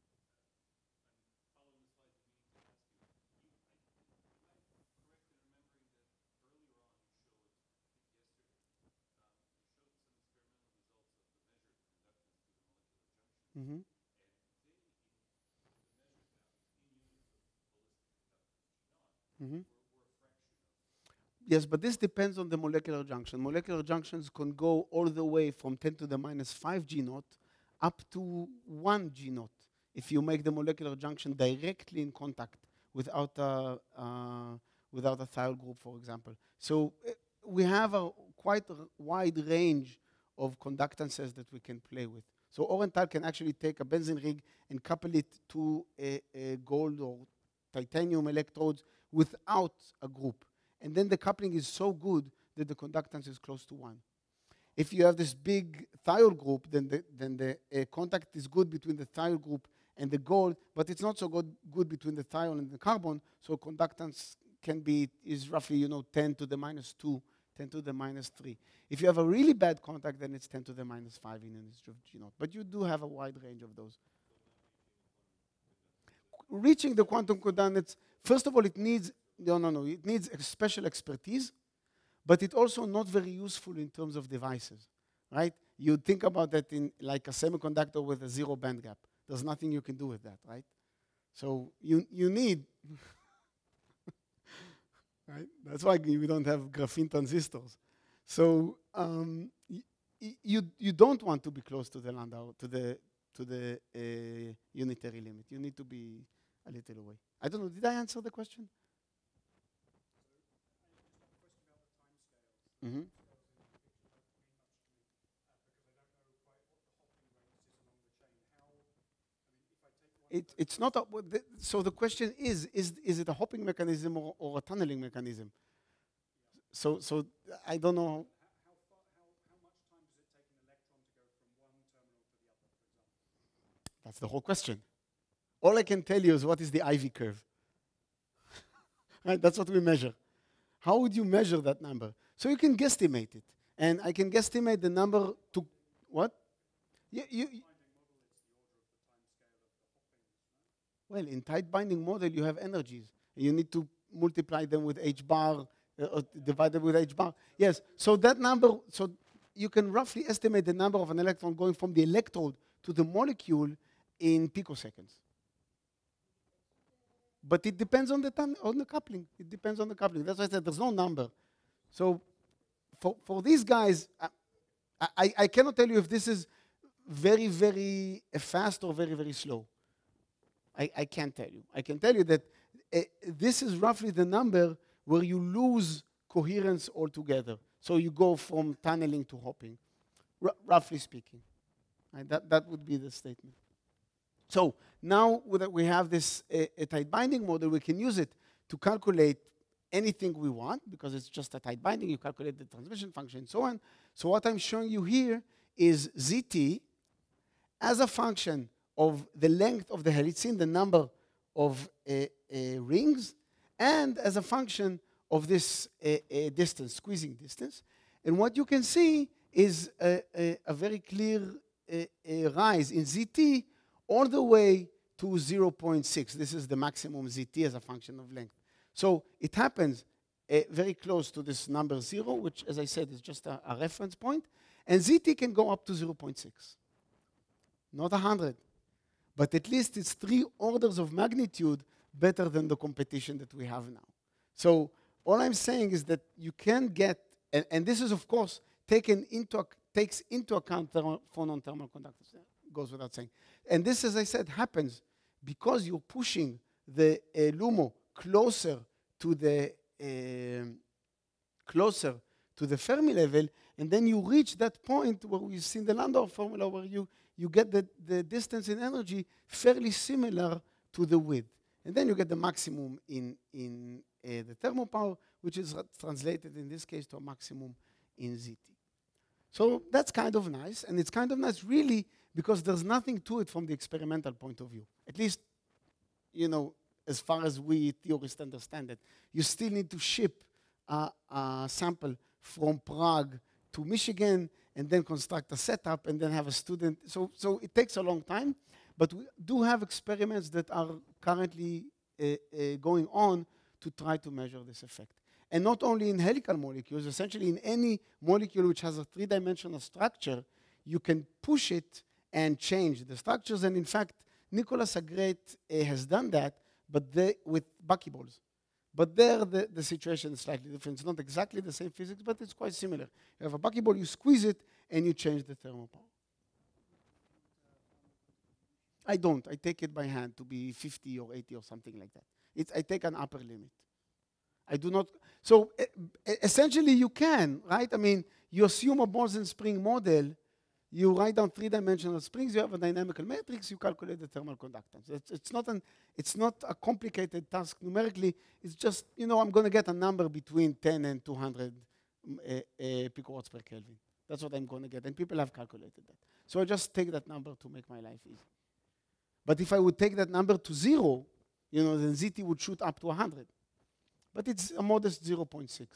Mm-hmm. Mm-hmm. Yes, but this depends on the molecular junction. Molecular junctions can go all the way from 10 to the -5 G naught up to 1 G naught if you make the molecular junction directly in contact without a thiol group, for example. So we have a quite wide range of conductances that we can play with. So Orenthal can actually take a benzene ring and couple it to a gold or titanium electrodes without a group. And then the coupling is so good that the conductance is close to 1. If you have this big thiol group, then the contact is good between the thiol group and the gold, but it's not so good between the thiol and the carbon, so conductance is roughly 10 to the -2, 10 to the -3. If you have a really bad contact, then it's 10 to the -5 in units of G naught. But you do have a wide range of those. Reaching the quantum coordinates, first of all, it needs it needs a special expertise, but it's also not very useful in terms of devices, right? You think about that in like a semiconductor with a 0 band gap. There's nothing you can do with that, right? So you need, right? That's why we don't have graphene transistors. So you don't want to be close to the Landau, to the unitary limit. You need to be a little away. I don't know. Did I answer the question? Mm-hmm. It's not so the question is it a hopping mechanism or a tunneling mechanism? So I don't know. How much time does it take an electron to go from one terminal to the other, for example? That's the whole question. All I can tell you is what is the IV curve. Right? That's what we measure. How would you measure that number? So you can guesstimate it. And I can guesstimate the number to what? Well, in tight binding model, you have energies. You need to multiply them with h bar, or divide them with h bar. Yes, so that number, so you can roughly estimate the number of an electron going from the electrode to the molecule in picoseconds. But it depends on the coupling. It depends on the coupling. That's why I said there's no number. So for these guys, I cannot tell you if this is very, very fast or very, very slow. I can't tell you. I can tell you that this is roughly the number where you lose coherence altogether. So you go from tunneling to hopping, roughly speaking. Right? That would be the statement. So now that we have this a tight binding model, we can use it to calculate anything we want, because it's just a tight binding. You calculate the transmission function and so on. So what I'm showing you here is ZT as a function of the length of the helicin, the number of rings, and as a function of this distance, squeezing distance. And what you can see is a very clear rise in ZT all the way to 0.6. This is the maximum ZT as a function of length. So it happens very close to this number 0, which, as I said, is just a reference point. And ZT can go up to 0.6. Not 100. But at least it's 3 orders of magnitude better than the competition that we have now. So all I'm saying is that you can get, and this is, of course, takes into account phonon-thermal conductors. Goes without saying. And this, as I said, happens because you're pushing the LUMO closer to the Fermi level, and then you reach that point where we see in the Landau formula where you get the distance in energy fairly similar to the width. And then you get the maximum in the thermal power, which is translated in this case to a maximum in ZT. So that's kind of nice, and it's kind of nice really because there's nothing to it from the experimental point of view. At least, you know, as far as we theorists understand it. You still need to ship a sample from Prague to Michigan and then construct a setup and then have a student. So it takes a long time, but we do have experiments that are currently going on to try to measure this effect. And not only in helical molecules, essentially in any molecule which has a 3-dimensional structure, you can push it and change the structures. And in fact, Nicolas Agrate has done that, but with buckyballs. But there, the situation is slightly different. It's not exactly the same physics, but it's quite similar. You have a buckyball, you squeeze it, and you change the thermal power. I don't. I take it by hand to be 50 or 80 or something like that. I take an upper limit. I do not. So essentially, you can, right? I mean, you assume a Bose spring model. You write down 3-dimensional springs. You have a dynamical matrix. You calculate the thermal conductance. It's not a complicated task numerically. It's just, you know, I'm going to get a number between 10 and 200 picowatts per Kelvin. That's what I'm going to get. And people have calculated that. So I just take that number to make my life easy. But if I would take that number to 0, you know, then ZT would shoot up to 100. But it's a modest 0.6.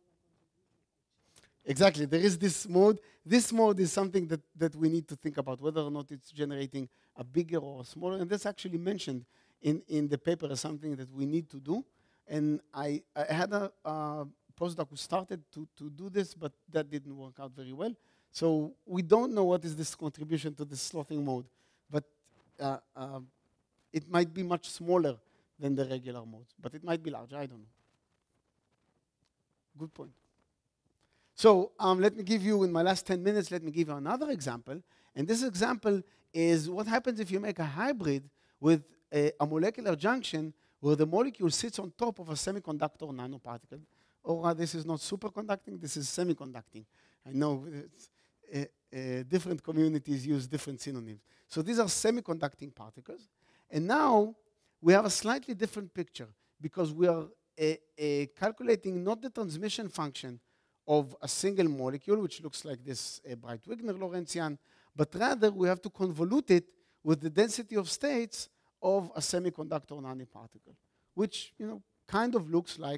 Exactly. There is this mode. This mode is something that we need to think about, whether or not it's generating a bigger or a smaller. And that's actually mentioned in the paper as something that we need to do. And I had a postdoc who started to do this, but that didn't work out very well. So we don't know what is this contribution to the slothing mode. But it might be much smaller than the regular modes. But it might be larger. I don't know. Good point. So let me give you, in my last 10 minutes, let me give you another example. And this example is what happens if you make a hybrid with a molecular junction where the molecule sits on top of a semiconductor nanoparticle. Or this is not superconducting, this is semiconducting. I know different communities use different synonyms. So these are semiconducting particles. And now we have a slightly different picture because we are calculating not the transmission function of a single molecule, which looks like this Breit-Wigner-Lorentzian, but rather we have to convolute it with the density of states of a semiconductor nanoparticle, which, you know, kind of looks like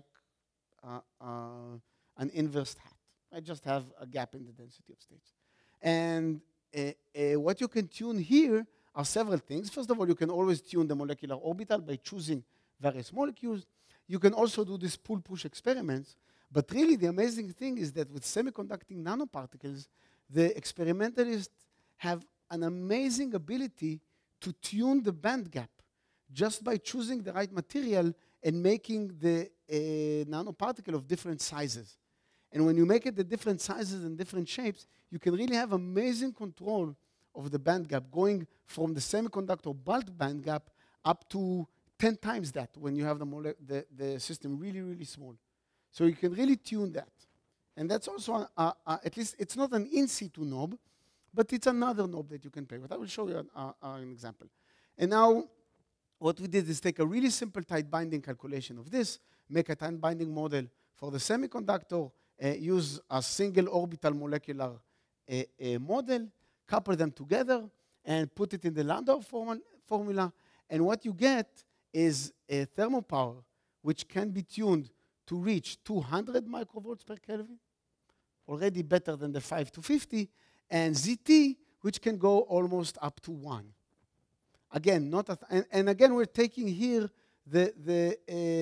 an inverse hat. I just have a gap in the density of states. And what you can tune here are several things. First of all, you can always tune the molecular orbital by choosing various molecules. you can also do these pull-push experiments. But really, the amazing thing is that with semiconducting nanoparticles, the experimentalists have an amazing ability to tune the band gap just by choosing the right material and making the nanoparticle of different sizes. And when you make it the different sizes and different shapes, you can really have amazing control of the band gap, going from the semiconductor bulk band gap up to 10 times that when you have the system really, really small. So you can really tune that. And that's also, at least, it's not an in situ knob, but it's another knob that you can play with. I will show you an example. And now, what we did is take a really simple tight binding calculation of this, make a tight binding model for the semiconductor, use a single orbital molecular model, couple them together, and put it in the Landau formula. And what you get is a thermal power which can be tuned to reach 200 microvolts per Kelvin, already better than the 5 to 50, and ZT, which can go almost up to 1. Again, not and again, we're taking here the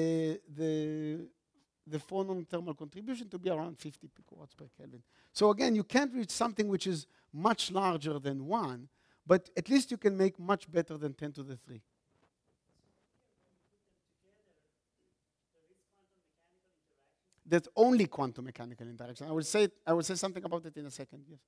phonon thermal contribution to be around 50 picowatts per Kelvin. So again, you can't reach something which is much larger than 1, but at least you can make much better than 10 to the 3. That's only quantum mechanical interaction. I will say something about it in a second. Yes.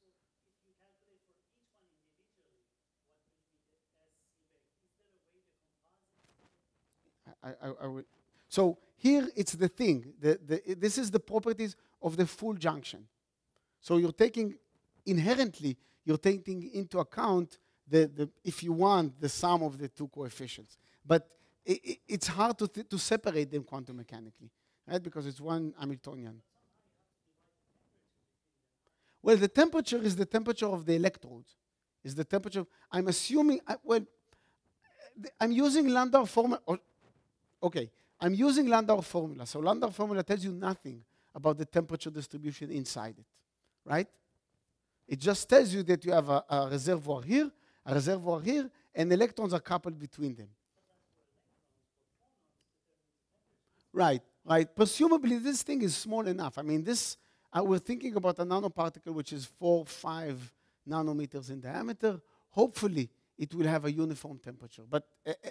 I will. So here it's the thing. This is the properties of the full junction. So you're taking inherently, you're taking into account if you want, the sum of the two coefficients. But it's hard to separate them quantum mechanically, right? Because it's one Hamiltonian. Well, the temperature is the temperature of the electrodes. Is the temperature. I'm assuming. I'm using Landau formula. Okay, I'm using Landau formula. So Landau formula tells you nothing about the temperature distribution inside it, right? It just tells you that you have a reservoir here, and electrons are coupled between them. Right. Presumably, this thing is small enough. I mean, we're thinking about a nanoparticle which is 4, 5 nanometers in diameter. Hopefully, it will have a uniform temperature. But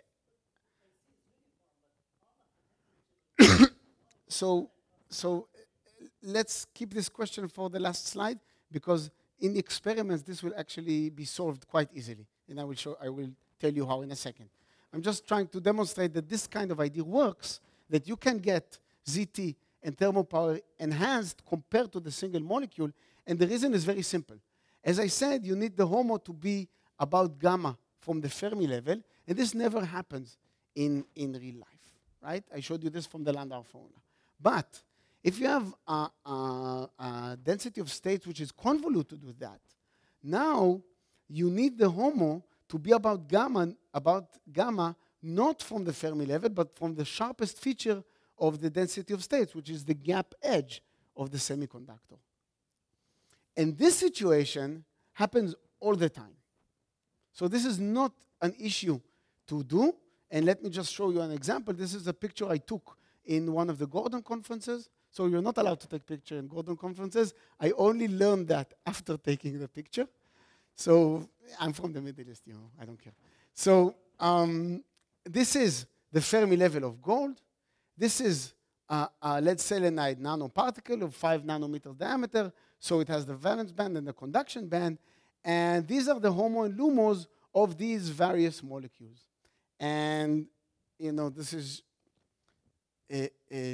so let's keep this question for the last slide, because in the experiments, this will actually be solved quite easily. And I will tell you how in a second. I'm just trying to demonstrate that this kind of idea works, that you can get ZT and thermal power enhanced compared to the single molecule. And the reason is very simple. As I said, you need the HOMO to be about gamma from the Fermi level. And this never happens in real life, right? I showed you this from the Landau formula. But if you have a density of states which is convoluted with that, now you need the HOMO to be about gamma, not from the Fermi level, but from the sharpest feature of the density of states, which is the gap edge of the semiconductor. And this situation happens all the time. So this is not an issue to do. And let me just show you an example. This is a picture I took in one of the Gordon conferences. So you're not allowed to take picture in Gordon conferences. I only learned that after taking the picture. So I'm from the Middle East, I don't care. So this is the Fermi level of gold. This is a lead selenide nanoparticle of 5 nanometers diameter. So it has the valence band and the conduction band. And these are the HOMO and LUMOs of these various molecules. And, this is a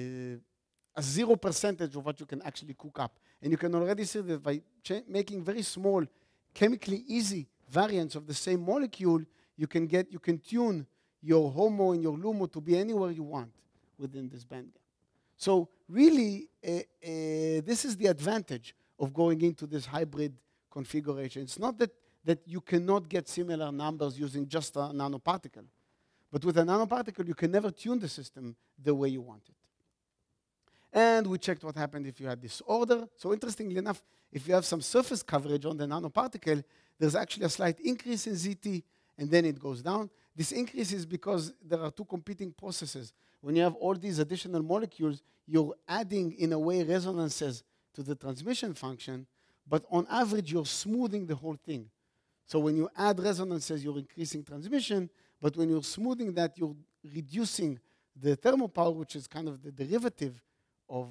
0% of what you can actually cook up. And you can already see that by making very small, chemically easy variants of the same molecule, you can tune your HOMO and your LUMO to be anywhere you want within this band gap. So really, this is the advantage of going into this hybrid configuration. It's not that you cannot get similar numbers using just a nanoparticle. But with a nanoparticle, you can never tune the system the way you want it. And we checked what happened if you had disorder. So interestingly enough, if you have some surface coverage on the nanoparticle, there's actually a slight increase in ZT, and then it goes down. this increase is because there are two competing processes. When you have all these additional molecules, you're adding, in a way, resonances to the transmission function, but on average, you're smoothing the whole thing. So when you add resonances, you're increasing transmission, but when you're smoothing that, you're reducing the thermal power, which is kind of the derivative of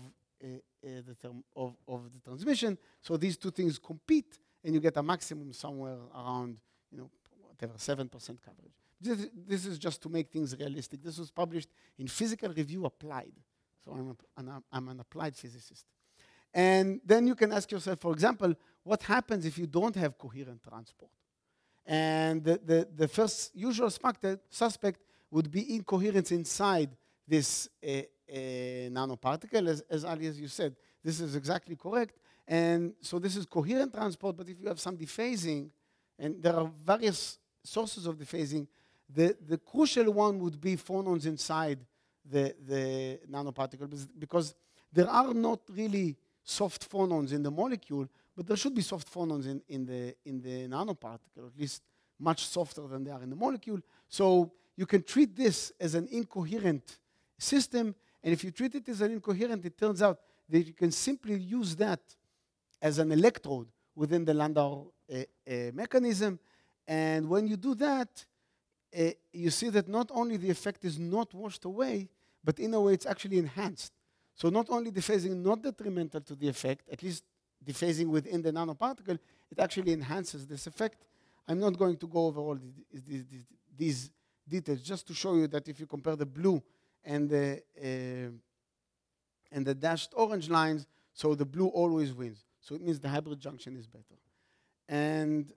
the transmission. So these two things compete, and you get a maximum somewhere around, whatever, 7% coverage. This is just to make things realistic. This was published in Physical Review Applied. So I'm an applied physicist. And then you can ask yourself, for example, what happens if you don't have coherent transport? And the first usual suspect would be incoherence inside this nanoparticle, as Ali, as you said. This is exactly correct. And so this is coherent transport, but if you have some dephasing, and there are various sources of dephasing, the crucial one would be phonons inside the nanoparticle, because there are not really soft phonons in the molecule, but there should be soft phonons in the nanoparticle, at least much softer than they are in the molecule. So you can treat this as an incoherent system, and if you treat it as an incoherent, it turns out that you can simply use that as an electrode within the Landau mechanism. And when you do that, you see that not only the effect is not washed away, but in a way it's actually enhanced. So not only dephasing not detrimental to the effect, at least dephasing within the nanoparticle, it actually enhances this effect. I'm not going to go over all these details, just to show you that if you compare the blue and the dashed orange lines, so the blue always wins. So it means the hybrid junction is better. And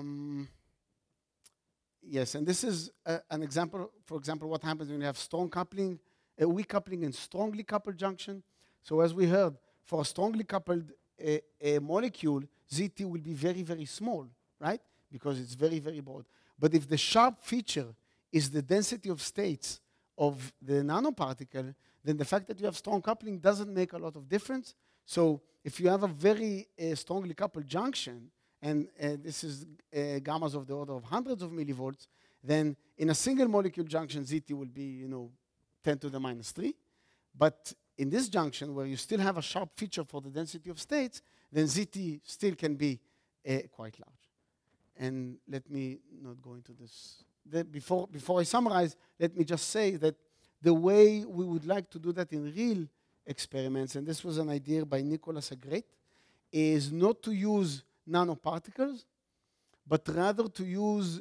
yes, and this is an example, for example, what happens when you have strong coupling, weak coupling and strongly coupled junction. So as we heard, for a strongly coupled molecule, ZT will be very, very small, right? Because it's very, very broad. But if the sharp feature is the density of states of the nanoparticle, then the fact that you have strong coupling doesn't make a lot of difference. So if you have a very strongly coupled junction, and this is gammas of the order of hundreds of millivolts, then in a single molecule junction, ZT will be, 10 to the minus 3. But in this junction, where you still have a sharp feature for the density of states, then ZT still can be quite large. And let me not go into this. Before I summarize, let me just say that the way we would like to do that in real experiments, and this was an idea by Nicholas Agrate, is not to use nanoparticles, but rather to use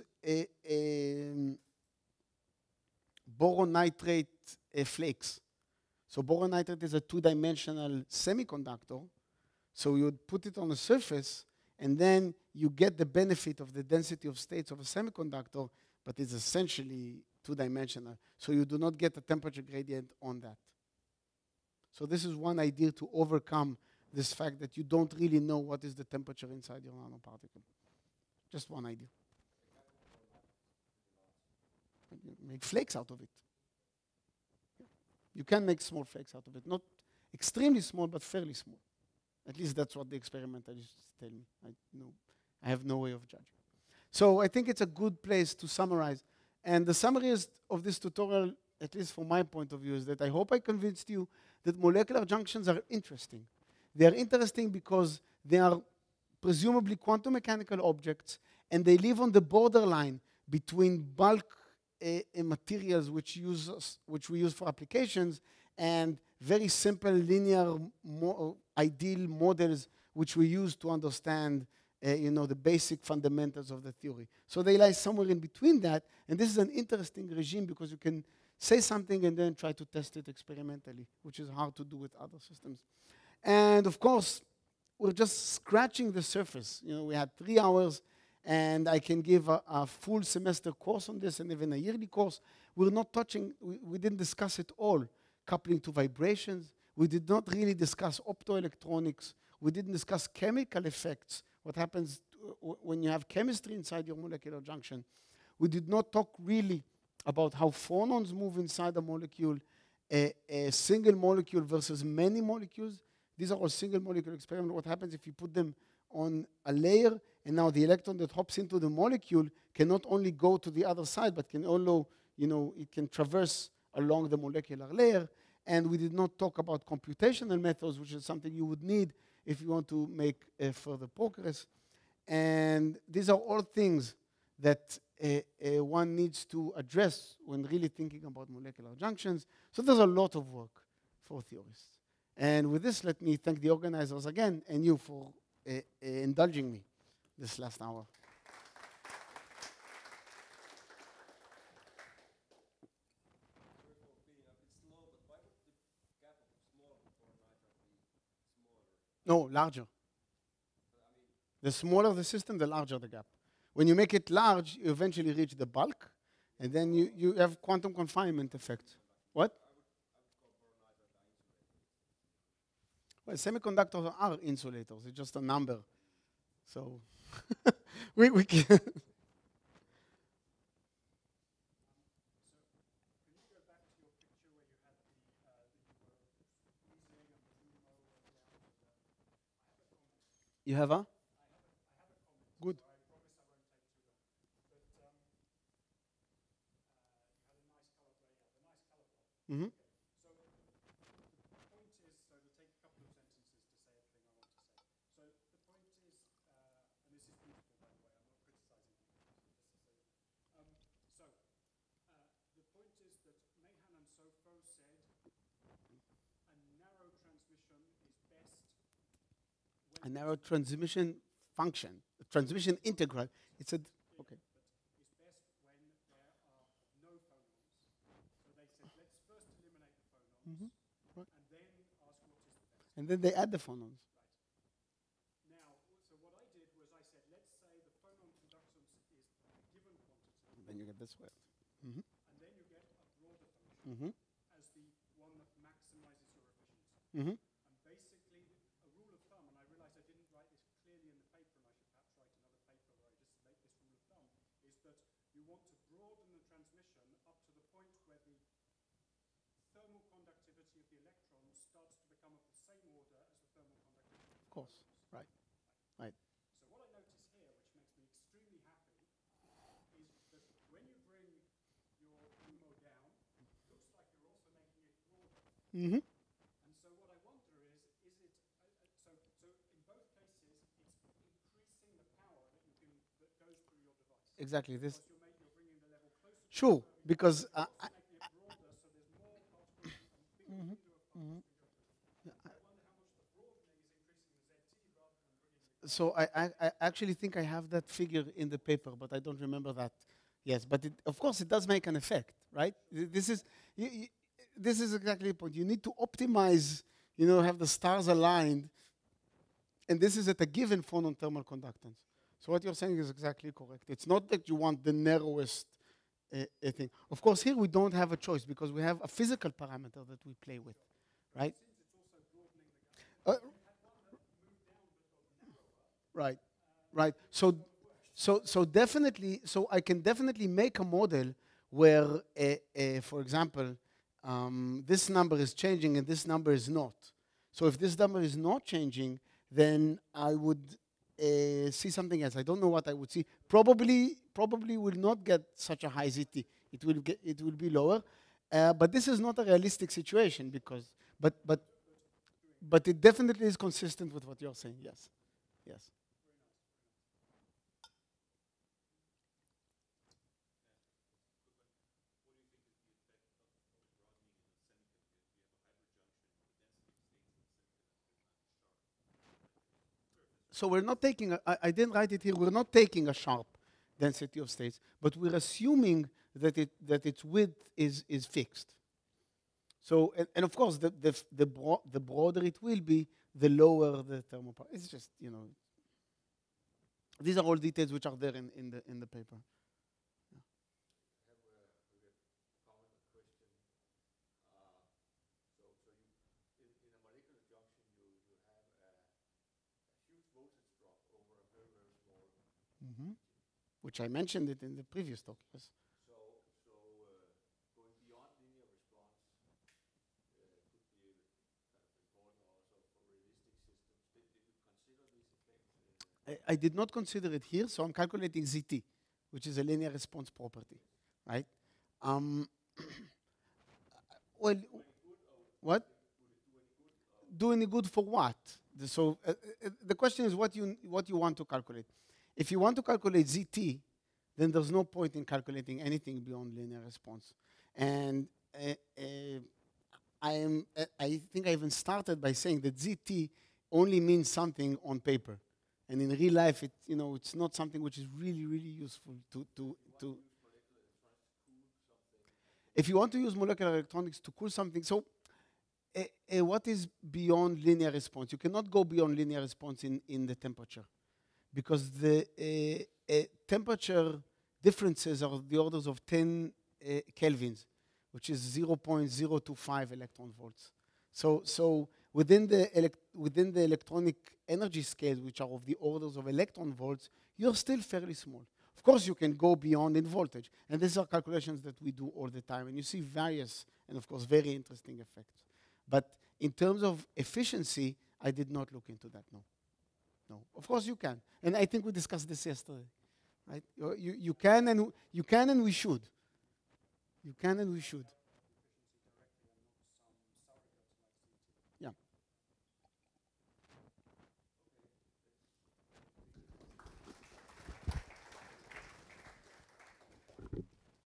boron nitrate flakes. So boron nitrate is a two-dimensional semiconductor. So you would put it on a surface, and then you get the benefit of the density of states of a semiconductor, but it's essentially two-dimensional. So you do not get a temperature gradient on that. So this is one idea to overcome this fact that you don't really know what is the temperature inside your nanoparticle. Just one idea. You make flakes out of it. You can make small flakes out of it. Not extremely small, but fairly small. At least that's what the experimentalists tell me. I have no way of judging. So I think it's a good place to summarize. And the summary of this tutorial, at least from my point of view, is that I hope I convinced you that molecular junctions are interesting. They are interesting because they are presumably quantum mechanical objects, and they live on the borderline between bulk materials which we use for applications and very simple linear ideal models which we use to understand the basic fundamentals of the theory. So they lie somewhere in between that, and this is an interesting regime because you can say something and then try to test it experimentally, which is hard to do with other systems. And of course, we're just scratching the surface. We had 3 hours, and I can give a full semester course on this and even a yearly course. We're not touching, we didn't discuss it all. Coupling to vibrations. We did not really discuss optoelectronics. We didn't discuss chemical effects, what happens when you have chemistry inside your molecular junction. We did not talk really about how phonons move inside a molecule, a single molecule versus many molecules. These are all single molecule experiments. What happens if you put them on a layer And now the electron that hops into the molecule can not only go to the other side, but can also, it can traverse along the molecular layer. And we did not talk about computational methods, which is something you would need if you want to make further progress. And these are all things that one needs to address when really thinking about molecular junctions. So there's a lot of work for theorists. And with this, let me thank the organizers again and you for indulging me this last hour. Sorry for being a bit slow, but why would the gap of small for nitrogen be smaller? No, larger. I mean, The smaller the system, the larger the gap. When you make it large, you eventually reach the bulk, and then you have quantum confinement effect. What? Well, semiconductors are insulators. It's just a number. So we can. Can you go back to your picture where you had that you were squeezing and Primo down to the... I have a comment. You have a? I have a comment. Good. So I promise I won't take too long. But you had a nice color play. Yeah, the nice color play. Mm-hmm. So the point is, so to take a couple of sentences to say everything I want to say. So the point is, and this is beautiful by the way, I'm not criticizing you. The point is that Mahan and Sofo said a narrow transmission is best A narrow transmission function, a transmission integral. It's a okay. is best when there are no phonons. So they said, let's first eliminate the phonons Right. and then ask what is the best. And then they add the phonons. Now, so what I did was I said, let's say the phonon conductance is a given quantity, And then you get this way. and then you get a broader function Mm-hmm. as the one that maximizes your efficiency. Mm-hmm. And basically, a rule of thumb, and I realize I didn't write this clearly in the paper, and I should perhaps write another paper where I just make this rule of thumb, is that you want to broaden the transmission up to the point where the thermal conductivity of the electron starts to become of the same order as the thermal conductivity of the Of course. phonons. Right. Right. So what I notice here, which makes me extremely happy, is that when you bring your Primo down, it looks like you're also making it broader. Mm-hmm. And so what I wonder is it, so in both cases, it's increasing the power that goes through your device. Exactly. This. Because you're bringing the level closer to Sure. Because also making it broader, so there's more particles, a bigger window of particles to go through. I wonder how much the broadening is increasing the ZT rather than bringing the... so I actually think I have that figure in the paper, but I don't remember that. Yes, but of course it does make an effect, right? This is this is exactly the point. You need to optimize, have the stars aligned, and this is at a given phonon thermal conductance. So what you're saying is exactly correct. It's not that you want the narrowest thing. Of course, here we don't have a choice because we have a physical parameter that we play with, right? Right, right. So definitely, so I can definitely make a model where, for example, this number is changing and this number is not. So if this number is not changing, then I would see something else. I don't know what I would see. Probably will not get such a high ZT. It will be lower. But this is not a realistic situation because, but it definitely is consistent with what you're saying. Yes, yes. So we're not taking, I didn't write it here, we're not taking a sharp density of states, but we're assuming that its width is fixed. So, and of course, the broader it will be, the lower the thermal power. It's just, these are all details which are there in the paper. Which I mentioned it in the previous talk, yes. Going beyond linear response could be kind of important also for realistic systems. Did you consider these effects? I did not consider it here, so I'm calculating ZT, which is a linear response property, right? Um, well, what? Do any good for what? So the question is what you want to calculate. If you want to calculate ZT, then there's no point in calculating anything beyond linear response. And I think I even started by saying that ZT only means something on paper, and in real life, it's not something which is really, really useful to. If you want to use molecular electronics to cool something, so what is beyond linear response? You cannot go beyond linear response in the temperature, because the temperature differences are the orders of 10 kelvins, which is 0.025 electron volts. So within the electronic energy scales, which are of the orders of electron volts, you're still fairly small. Of course, you can go beyond in voltage, and these are calculations that we do all the time, and you see various and, of course, very interesting effects. But in terms of efficiency, I did not look into that, no. No, of course you can. And I think we discussed this yesterday, right? You can and we should. You can and we should. efficiency directly and not some surrogate like CT. Yeah.